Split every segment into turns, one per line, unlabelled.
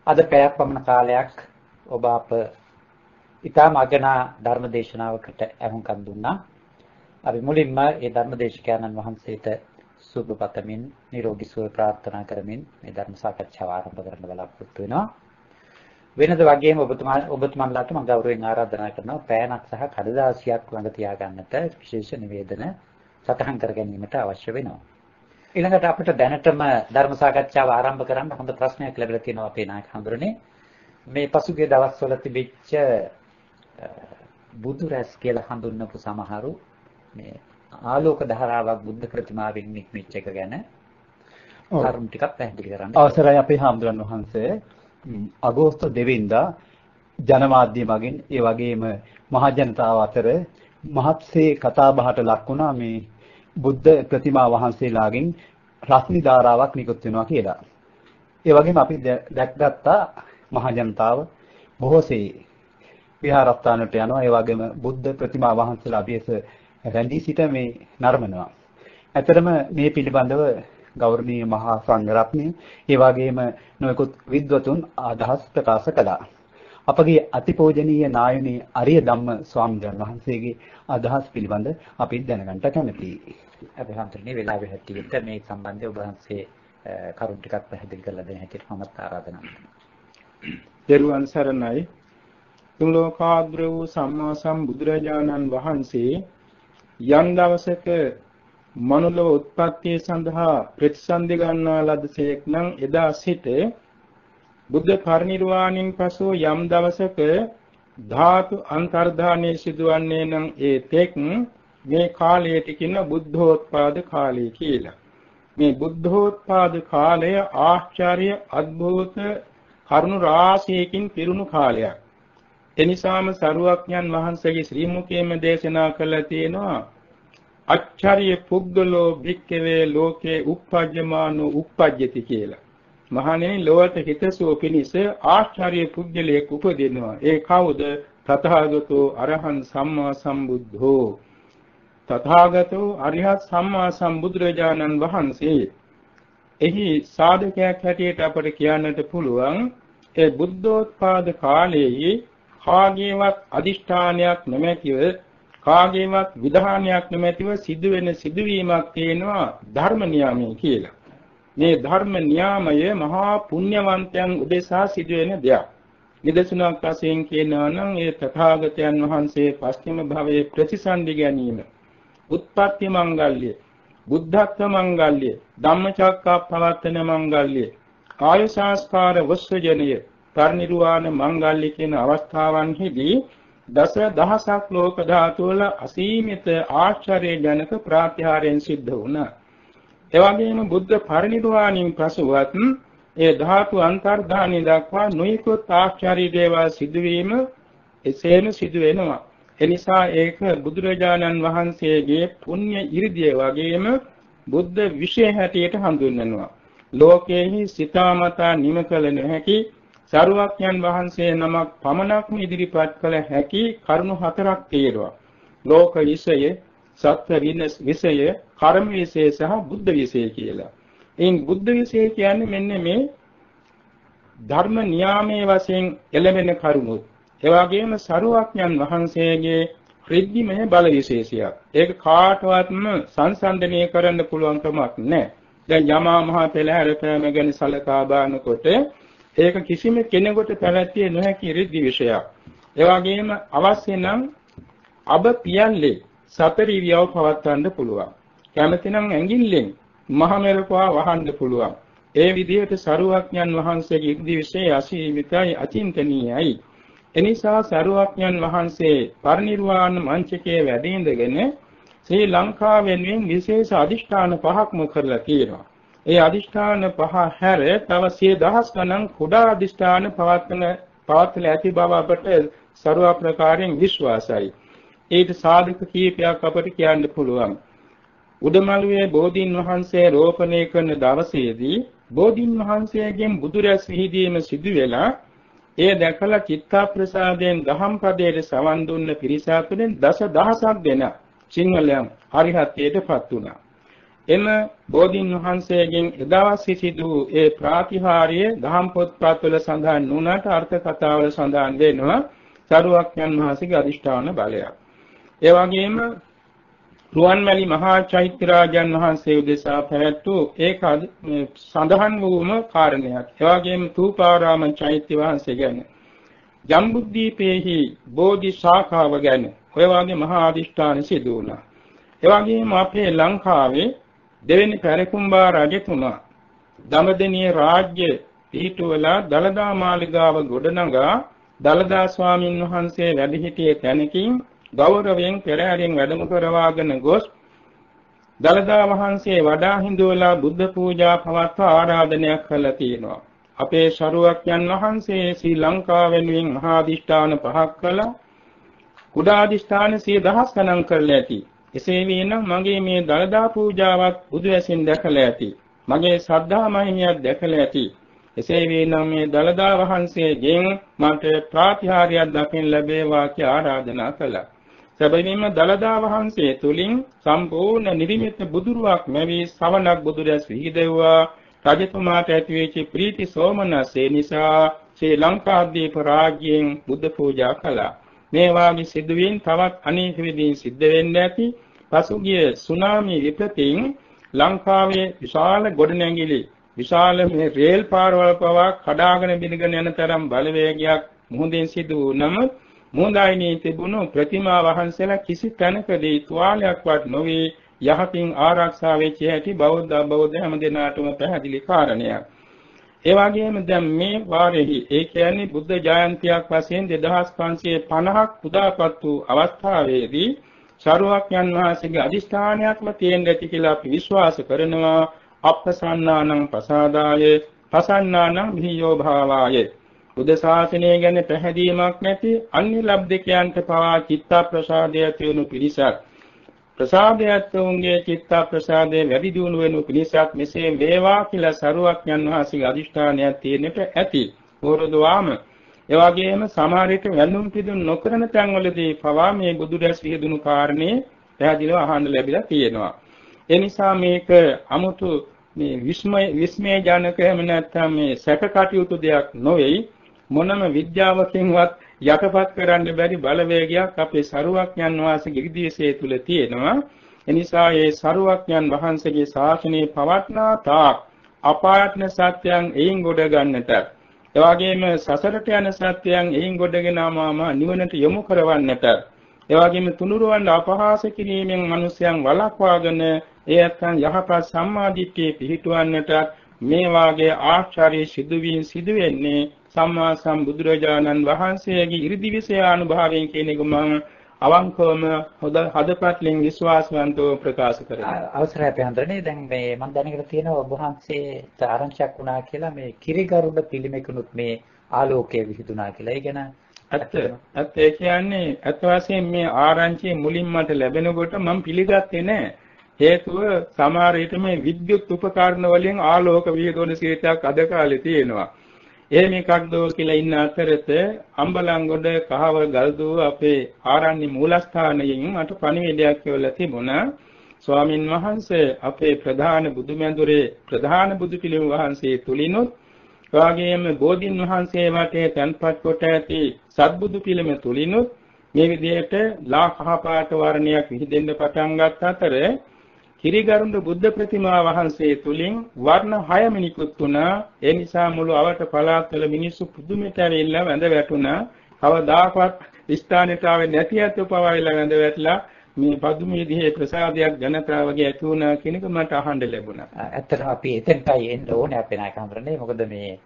අද පැයක් පමණ කාලයක් ඔබ අප ඉතාම අගනා ධර්ම දේශනාවකට ඇහුම්කන් දුන්නා. අපි මුලින්ම ඒ ධර්ම දේශකයන්න් වහන්සේට සුබ පතමින් නිරෝගී සුව ප්‍රාර්ථනා කරමින් මේ ධර්ම සාකච්ඡාව ආරම්භ කරන්න බලාපොරොත්තු වෙනවා. වෙනද වගේම ඔබතුමන්ලාට මම ගෞරවයෙන් ආරාධනා කරනවා පෑනක් සහ කඩදාසියක් ළඟ තියාගන්නට විශේෂ නිවේදන සටහන් කර ගැනීමට අවශ්‍ය වෙනවා. ඊළඟට අපිට දැනටම ධර්ම සාකච්ඡාව ආරම්භ කරන්න හොඳ ප්‍රශ්නයක් ලැබිලා තියෙනවා අපේ නායක හඳුරන්නේ. මේ පසුගිය දවස්වල තිබිච්ච බුදු රැස් කියලා හඳුන්වපු සමහරු මේ ආලෝක ධාරාවක් බුද්ධ ප්‍රතිමාවෙන් නික්මිච්ච එක ගැන කරුණු ටිකක් පැහැදිලි කරන්න.
අවසරයි අපේ හාමුදුරන් වහන්සේ. අගෝස්තු 2 වෙනිදා ජනමාධ්‍ය මගින් ඒ වගේම මහ ජනතාව අතර මහත්සේ කතාබහට ලක් වුණා මේ බුද්ධ ප්‍රතිමා වහන්සේලාගෙන් රශ්මි ධාරාවක් නිකුත් වෙනවා කියලා. ඒ වගේම අපි දැක්ගත්තා මහ ජනතාව බොහෝසේ විහාරස්ථානට යනවා. ඒ වගේම බුද්ධ ප්‍රතිමා වහන්සේලා අභියස රැඳී සිට මේ නර්මනවා. ඇතරම මේ පිළිබඳව ගෞරවනීය මහා සංඝරත්නය ඒ වගේම නොයෙකුත් විද්වතුන් අදහස් ප්‍රකාශ කළා. අපගේ අතිපූජනීය නායනී අරිය ධම්ම ස්වාමීන් වහන්සේගේ අදහස් පිළිබඳ අපි දැනගන්න කැමැතියි.
අපි හන්දරනේ වෙලාවෙ හැටියට මේ සම්බන්ධව ඔබ වහන්සේ කරුණු ටිකක් පැහැදිලි කරලා දෙන්න හැටියට මමත් ආරාධනා කරනවා.
දේරුවන් සරණයි. තුන් ලෝකාග්‍ර වූ සම්මා සම්බුදුරජාණන් වහන්සේ යම් දවසක මනුලොව උත්පත්තිය සඳහා ප්‍රතිසන්දි ගන්නා ලදසේක් නම් එදා සිට බුද්ධ පරිනිර්වාණයෙන් පසු යම් දවසක ධාතු අන්තර්ධානයේ සිදුවන්නේ නම් ඒ තෙක් මේ කාලයට කියන බුද්ධෝත්පාද කාලය කියලා. මේ බුද්ධෝත්පාද කාලය ආශ්චර්ය අద్භූත කරුණු රාශියකින් පිරුණු කාලයක්. එනිසාම සරුවක්ඥන් වහන්සේගේ ශ්‍රී මුඛයෙන්ම දේශනා කළා තියෙනවා අච්චර්ය පුද්ගලෝ භික්ඛවේ ලෝකේ uppajjamaano uppajjati කියලා. මහණෙනි ලෝකයට හිතසුව පිණිස ආශ්චර්ය පුද්ගලයෙක් උපදිනවා. ඒ කවුද? තථාගතෝ අරහං සම්මා සම්බුද්ධෝ. තථාගතෝ අරිහත් සම්මා සම්බුදුරජාණන් වහන්සේ. එහි සාධකයක් හැටියට අපට කියන්නට පුළුවන් ඒ බුද්ධෝත්පාද කාලයේ කාගේවත් අදිෂ්ඨානයක් නැමැතිව කාගේවත් විධානයක් නැමැතිව සිදුවෙන සිදුවීමක් තියෙනවා ධර්ම නියාමයේ කියලා. මේ ධර්ම නියාමය මහා පුණ්‍යවන්තයන් උදෙසා සිදුවෙන දෙයක්. නිදසුනක් වශයෙන් කියනවා නම් ඒ තථාගතයන් වහන්සේ පස්චිම භවයේ ප්‍රතිසන්දි ගැනීම, උත්පත්ති මංගල්‍ය, බුද්ධත්ව මංගල්‍ය, ධම්මචක්කප්පවත්තන මංගල්‍ය, ආයු සංස්කාර වස්සජනය, පරිනිර්වාණ මංගල්‍ය කියන අවස්ථාවන්හිදී දස දහසක් ලෝක ධාතු වල අසීමිත ආශ්චර්යජනක ප්‍රාත්‍යහාරයෙන් සිද්ධ වුණා. එවැගේම බුද්ධ පරිනිර්වාණයෙන් පසුවත් ඒ ධාතු අන්තර්ධානය දක්වා නොයෙකුත් ආශ්චර්ය දේවල් සිදුවීම එසේම සිදු වෙනවා. එනිසා ඒක බුදුරජාණන් වහන්සේගේ පුණ්‍ය ඉරිදිය වගේම බුද්ධ විශේෂ හැටියට හඳුන්වනවා. ලෝකයේහි සිතාමතා නිම කළ නොහැකි සරුවක්ඥන් වහන්සේ නමක් පමණක්ම ඉදිරිපත් කළ හැකි කරුණු හතරක් තියෙනවා. ලෝක විෂය, සත්ත්ව විෂය, කර්ම විෂය සහ බුද්ධ විෂය කියලා. එයින් බුද්ධ විෂය කියන්නේ මෙන්න මේ ධර්ම නියාමයේ වශයෙන් එළඹෙන කරුණු. ඒ වගේම සරුවක්ඥන් වහන්සේගේ ඍද්ධිමය බල විශේෂයක්. ඒක කාටවත්ම සංසන්දනය කරන්න පුළුවන් කමක් නැහැ. දැන් යමා මහ පෙළහැර පෑම ගැන සලකා බලනකොට ඒක කිසිම කෙනෙකුට පැවැත්විය නොහැකි ඍද්ධි විෂයක්. ඒ වගේම අවශ්‍ය නම් අබ පියල්ලේ සතර ඉරියව් පවත්වන්න පුළුවන්. කැමති නම් ඇඟිල්ලෙන් මහ මෙරපුවා වහන්න පුළුවන්. ඒ විදිහට සරුවක්ඥන් වහන්සේගේ ඍද්ධි විෂය අසීමිතයි, අචින්තනීයයි. එනිසා සරුවක්ඥන් වහන්සේ පරිනිර්වාණ මංචකයේ වැඩ ඉඳගෙන ශ්‍රී ලංකාව වෙනුවෙන් විශේෂ අදිෂ්ඨාන පහක්ම කරලා තියෙනවා. ඒ අදිෂ්ඨාන පහ හැර තව 100,000 ගණන් කුඩා අදිෂ්ඨාන පවත්වලා ඇති බව අපට ਸਰව ප්‍රකාරයෙන් විශ්වාසයි. ඒක සාධක කීපයක් අපට කියන්න පුළුවන්. උඩමළුවේ බෝධීන් වහන්සේ රෝපණය කරන දවසේදී බෝධීන් වහන්සේගෙන් බුදුරැස් විහිදීම සිදු වෙලා ඒ දැකලා චිත්තාප්‍රසාදයෙන් දහම් පදයේ සවන් දුන්න පිරිස අතරින් දසදහසක් දෙනා සිංහලයන් හරිහත්යටපත් වුණා. එම බෝධීන් වහන්සේගෙන් එදවස් සිදු ඒ ප්‍රාතිහාර්ය දහම් පොත්පත්වල සඳහන් වුණාට අර්ථ කතාවල සඳහන් වෙනවා සරුවක්ඥන් වහන්සේගේ අදිෂ්ඨාන බලයක්. ඒ වගේම රුවන්මැලි මහා චෛත්‍ය රාජන් වහන්සේ උදෙසා පැවැත් වූ ඒක සඳහන් වූම කාරණයක්. ඒ වගේම තූපාරාම චෛත්‍ය වහන්සේ ගැන ජම්බුද්දීපේහි බෝධි ශාඛාව ගැන ඔය වගේ මහා අදිෂ්ඨාන සිදු වුණා. ඒ වගේම අපේ ලංකාවේ දෙවෙනි පැරකුම්බා රජතුමා දඹදෙණිය රාජ්‍ය පිහිටුවලා දළදා මාලිගාව ගොඩනගා දළදා ස්වාමින් වහන්සේ වැඩ සිටියේ තැනකින් ගෞරවයෙන් පෙරහැරින් වැඩම කරවාගෙන ගොස් දළදා වහන්සේ වඩා හිඳුවලා බුද්ධ පූජා පවත්වා ආරාධනයක් කළා තියෙනවා. අපේ ශරුවක්යන් වහන්සේ ශ්‍රී ලංකාව වෙනුවෙන් මහා අධිෂ්ඨාන පහක් කළා. කුඩා අධිෂ්ඨාන 10000 ගණන් කරලා ඇති. එසේ වීනම් මගේ මේ දළදා පූජාවත් බුදු ඇසින් දැකලා ඇති. මගේ ශ්‍රද්ධා මහිමියක් දැකලා ඇති. එසේ වීනම් මේ දළදා වහන්සේගෙන් මට ප්‍රාතිහාර්යයක් දකින්න ලැබේවා කියලා ආරාධනා කළා. සැබවින්ම දළදා වහන්සේ තුලින් සම්පූර්ණ නිර්මිත බුදුරුවක් මෙවි ශ්‍රවණක් බුදුරැස් විහිදෙව්වා. රජතුමාට ඇතිවෙච්ච ප්‍රීති සෝමනසේ නිසා ශ්‍රී ලංකාද්වීප රාජ්‍යයෙන් බුද්ධ පූජා කළා. මේ වාගේ සිදුවීම් තවත් අනේක විදිහින් සිද්ධ වෙන්න ඇති. පසුගිය සුනාමි විපතින් ලංකාවේ විශාල ගොඩනැගිලි විශාල මේ රේල් පාරවල් පවා කඩාගෙන බිඳගෙන යන තරම් බලවේගයක් මුහුදින් සිදු වූ නමුත් මුහුදයිනේ තිබුණු ප්‍රතිමා වහන්සේලා කිසි තැනකදී තුවාලයක්වත් නොවේ යහතින් ආරක්ෂා වෙච්ච හැටි බෞද්ධ හැම දිනාටම පැහැදිලි කාරණයක්. ඒ වගේම දැන් මේ වාරෙහි ඒ කියන්නේ බුද්ධ ජයන්තියක් වශයෙන් 2550ක් උදාපත් වූ අවස්ථාවේදී සරුවක්යන් වහන්සේගේ අදිෂ්ඨානයක්ම තියෙන්න ඇති කියලා අපි විශ්වාස කරනවා. අප්පසන්නානං පසාදාය පසන්නානං විහියෝ භාවාය. බුද්ධ ශාසනය ගැන පැහැදීමක් නැති අන්‍ය ලබ්ධකයන්ට පවා චිත්ත ප්‍රසාදය තියුණු පිරිසක් ප්‍රසාදයත් උන්ගේ චිත්ත ප්‍රසාදයේ වැඩි දියුණු වෙනු පිණිසක් මෙසේ වේවා කියලා සරුවක්ඥන් වහන්සේගේ අදිෂ්ඨානයක් තියෙන්නට ඇති. වරදවාම ඒ වගේම සමහර විට වැඳුම් පිදුම් නොකරන තැන්වලදී පවා මේ බුදුරැස් විහිදුණු කාරණේ පැහැදිලිව අහන්න ලැබිලා තියෙනවා. ඒ නිසා මේක 아무තු මේ විස්මය ජනක එහෙම නැත්නම් මේ සැක කටයුතු දෙයක් නොවේයි. මොනම විද්‍යාවකින්වත් යටපත් කරන්න බැරි බලවේගයක් අපේ සරුවක්ඥන් වහන්සේගේ ඉදිරියේ තුල තියෙනවා. එනිසා මේ සරුවක්ඥන් වහන්සේගේ ශාසනයේ පවත්නා තාක් අපායත්න සත්‍යයන් එයින් ගොඩ ගන්නට, එවාගෙම සසරට යන සත්‍යයන් එයින් ගොඩගෙන නිවනට යොමු කරවන්නට, එවාගෙම තුනුරුවන් අපහාස කිරීමෙන් මිනිසයන් වළක්වාගෙන ඒ අත්යන් යහපත් සම්මාදිට්ඨිය පිහිටවන්නට මේ වාගේ ආශ්චර්ය සිදුවීම් සිදු වෙන්නේ සම්මා සම්බුදුරජාණන් වහන්සේගේ ඉරිදිවිසය අනුභවයෙන් කියන එක මම අවංකවම හදපත්ලෙන් විශ්වාසවන්තව ප්‍රකාශ කරනවා.
අවසරයි අපහන්දරනේ. දැන් මේ මම දැනගෙන තියෙනවා ඔබ වහන්සේට ආරංචියක් වුණා කියලා මේ කිරිගරුඩ පිළිමෙකුනුත් මේ ආලෝකය විහිදුණා කියලා. ඒ ගැන
ඇත්ත ඒ කියන්නේ අත් වශයෙන් මේ ආරංචිය මුලින්ම මට ලැබෙනකොට මම පිළිගත්තේ නැහැ. හේතුව සමහර විට මේ විද්‍යුත් උපකරණ වලින් ආලෝක විහිදුවන සිරිතක් අද කාලේ තියෙනවා. එහෙම එකක් දෝ කියලා ඉන්න අතරත අම්බලන්ගොඩ කහවල ගල්දුව අපේ ආරණ්‍ය මූලස්ථානයෙන් මට පණිවිඩයක් කියලා තිබුණා. ස්වාමින් වහන්සේ අපේ ප්‍රධාන බුදුමැදුරේ ප්‍රධාන බුදු පිළිම වහන්සේ තුලිනුත් එවාගෙම බෝධින් වහන්සේ වටේ තැන්පත් කොට ඇති සත්බුදු පිළිම තුලිනුත් මේ විදිහට ලා කහපාට වර්ණයක් විහිදෙන්න පටන් ගත් අතර කිරිගරුඬ බුද්ධ ප්‍රතිමා වහන්සේ තුලින් වර්ණ 6ම නිකුත් වුණා. ඒ නිසා මුළු අවට පළාත්වල මිනිස්සු පුදුමයට ඇවිල්ලා වැඳ වැටුණා. කවදාකවත් ස්ථානෙට ආවේ නැති අත පවාවිලා වැඳ වැටලා මේ පදුම විදිහේ ප්‍රසාදයක් ජනතාවගේ ඇති වුණා කියන එක මට අහන්න ලැබුණා.
ඇත්තටම අපි එතෙන්ටයි එන්න ඕනේ අපේ නායක හඳුරන්නේ. මොකද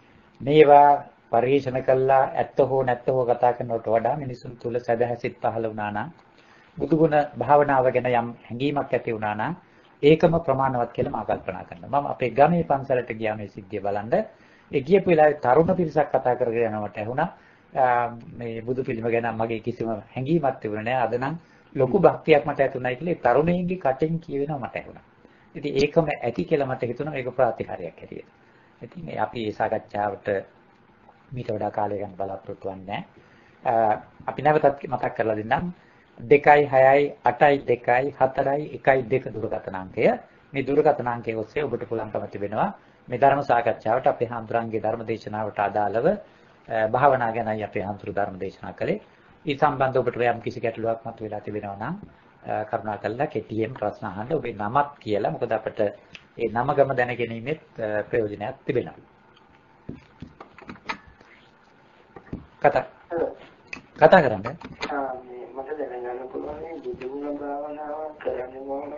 මේවා පරිශන කළා ඇත්ත හෝ නැත්ත හෝ කතා කරනවට වඩා මිනිසුන් තුල සදහසිත පහළ වුණා නම් බුදුගුණ භාවනාව ගැන යම් හැඟීමක් ඇති වුණා නම් ඒකම ප්‍රමාණවත් කියලා මම කල්පනා කරනවා. මම අපේ ගමේ පන්සලට ගියා මේ සිද්ධිය බලන්න. ඒ ගියපු වෙලාවේ තරුණ පිරිසක් කතා කරගෙන යනවට ඇහුණා මේ බුදු පිළිම ගැන මගේ කිසිම හැඟීමක් තිබුණේ නැහැ. අද නම් ලොකු භක්තියක් මට ඇතුණයි කියලා ඒ තරුණයින්ගේ කටෙන් කියවෙනවා මට ඇහුණා. ඉතින් ඒකම ඇති කියලා මට හිතුණා මේක ප්‍රාතිහාර්යයක් හැටියට. ඉතින් අපි මේ සාකච්ඡාවට මීට වඩා කාලය ගන්න බලාපොරොත්තු වෙන්නේ නැහැ. අපි නැවතත් මතක් කරලා දෙන්නම් 2 6 8 2 4 1 2 දුරකථන අංකය මේ දුරකථන අංකයේ ඔස්සේ ඔබට පුළුවන්කම තිබෙනවා මේ ධර්ම සාකච්ඡාවට අපේ හාමුදුරන්ගේ ධර්ම දේශනාවට අදාළව භාවනා ගැනයි අපේ හාමුදුරු ධර්ම දේශනා කළේ. ඒ සම්බන්ධව ඔබට යම් කිසි ගැටලුවක් මතුවලා තිබෙනවා නම් කරුණාකරලා කෙටියෙන් ප්‍රශ්න අහන්න. ඔබේ නමත් කියලා. මොකද අපිට ඒ නම ගම දැන ගැනීමෙත් ප්‍රයෝජනයක් තිබෙනවා. කතා කරන්න.
මට දැනගන්න පුළුවන් මේ බුදුගුණ භාවනාව කරන්නේ කොහොමද?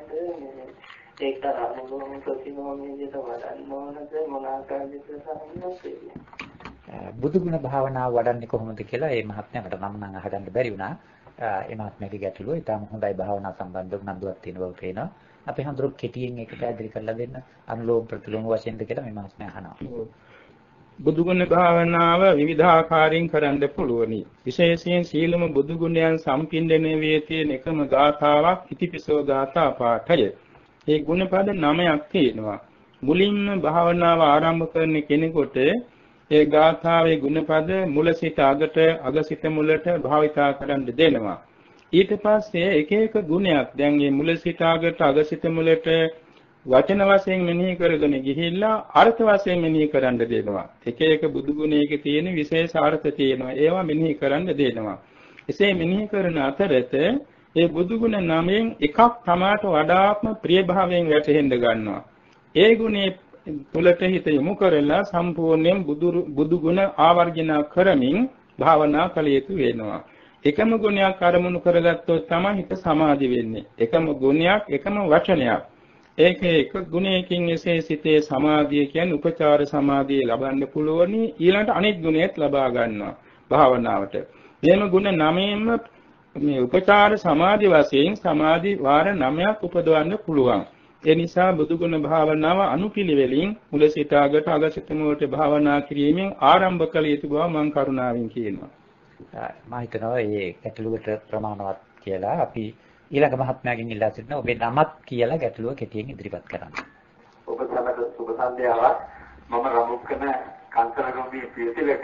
ඒක අනුලෝම ප්‍රතිලෝමයේද වඩන්න ඕනද මොන ආකාරයකද සම්මතයි?
බුදුගුණ භාවනාව වඩන්නේ කොහොමද කියලා මේ මහත්මයාට නම් අහගන්න බැරි වුණා. ඒ මහත්මයාගේ ගැටලුව ඊටම හොඳයි භාවනා සම්බන්ධව උනන්දුවක් තියෙන බව පේනවා. අපි හඳුරු කෙටියෙන් ඒක පැහැදිලි කරලා දෙන්න. අනුලෝම ප්‍රතිලෝම වශයෙන්ද කියලා මේ මහත්මයා අහනවා.
බුදුගුණ භාවනාව විවිධාකාරයෙන් කරන්න පුළුවනි. විශේෂයෙන් සීලම බුදුගුණයන් සම්පින්දණය වේ තියෙන එකම ගාථාවක් ඉතිපිසෝ ගාථා පාඨය. ඒ ගුණපද 9ක් තියෙනවා. මුලින්ම භාවනාව ආරම්භ කරන කෙනෙකුට ඒ ගාථාවේ ගුණපද මුල සිට අගට අග සිට මුලට භාවිතා කරන්න දෙනවා. ඊට පස්සේ එක එක ගුණයක් දැන් මේ මුල සිට අගට අග සිට මුලට වචන වශයෙන් මෙනෙහි කරගෙන ගිහිල්ලා අර්ථ වශයෙන් මෙනෙහි කරන්න දෙනවා. එක එක බුදු ගුණයක තියෙන විශේෂ අර්ථ තියෙනවා. ඒවා මෙනෙහි කරන්න දෙනවා. එසේ මෙනෙහි කරන අතරත ඒ බුදු ගුණ නමෙන් එකක් තමාට වඩාත්ම ප්‍රිය භාවයෙන් වැටහෙන්න ගන්නවා. ඒ ගුණේ තුලට හිත යොමු කරලා සම්පූර්ණයෙන් බුදු ගුණ ආවර්ජන කරමින් භාවනා කළ යුතු වෙනවා. එකම ගුණයක් අරමුණු කරගත්තොත් තමයි හිත සමාධි වෙන්නේ. එකම ගුණයක් එකම වචනයක්. ඒකේ එක ගුණයකින් එසේ සිතේ සමාධිය කියන්නේ උපචාර සමාධිය ලබන්න පුළුවනි. ඊළඟට අනිත් ගුණයත් ලබා ගන්නවා භාවනාවට. මේම ගුණ 9ෙම මේ උපචාර සමාධි වශයෙන් සමාධි වාර 9ක් උපදවන්න පුළුවන්. ඒ නිසා බුදුගුණ භාවනාව අනුපිළිවෙලින් මුල සිට අගට අග සිට මුලට භාවනා කිරීමෙන් ආරම්භ කළ යුතු බව මම කරුණාවෙන් කියනවා.
මම හිතනවා මේ ගැටලුවට ප්‍රමාණවත් කියලා අපි ඊළඟ මහත්මයාගෙන් ඉල්ලා සිටිනවා ඔබේ නමත් කියලා ගැටලුව කෙටියෙන් ඉදිරිපත් කරන්න.
ඔබ සමග සුබ සන්ධ්‍යාවක්. මම රමුක්කන කන්තරගොම්බි පියතිලක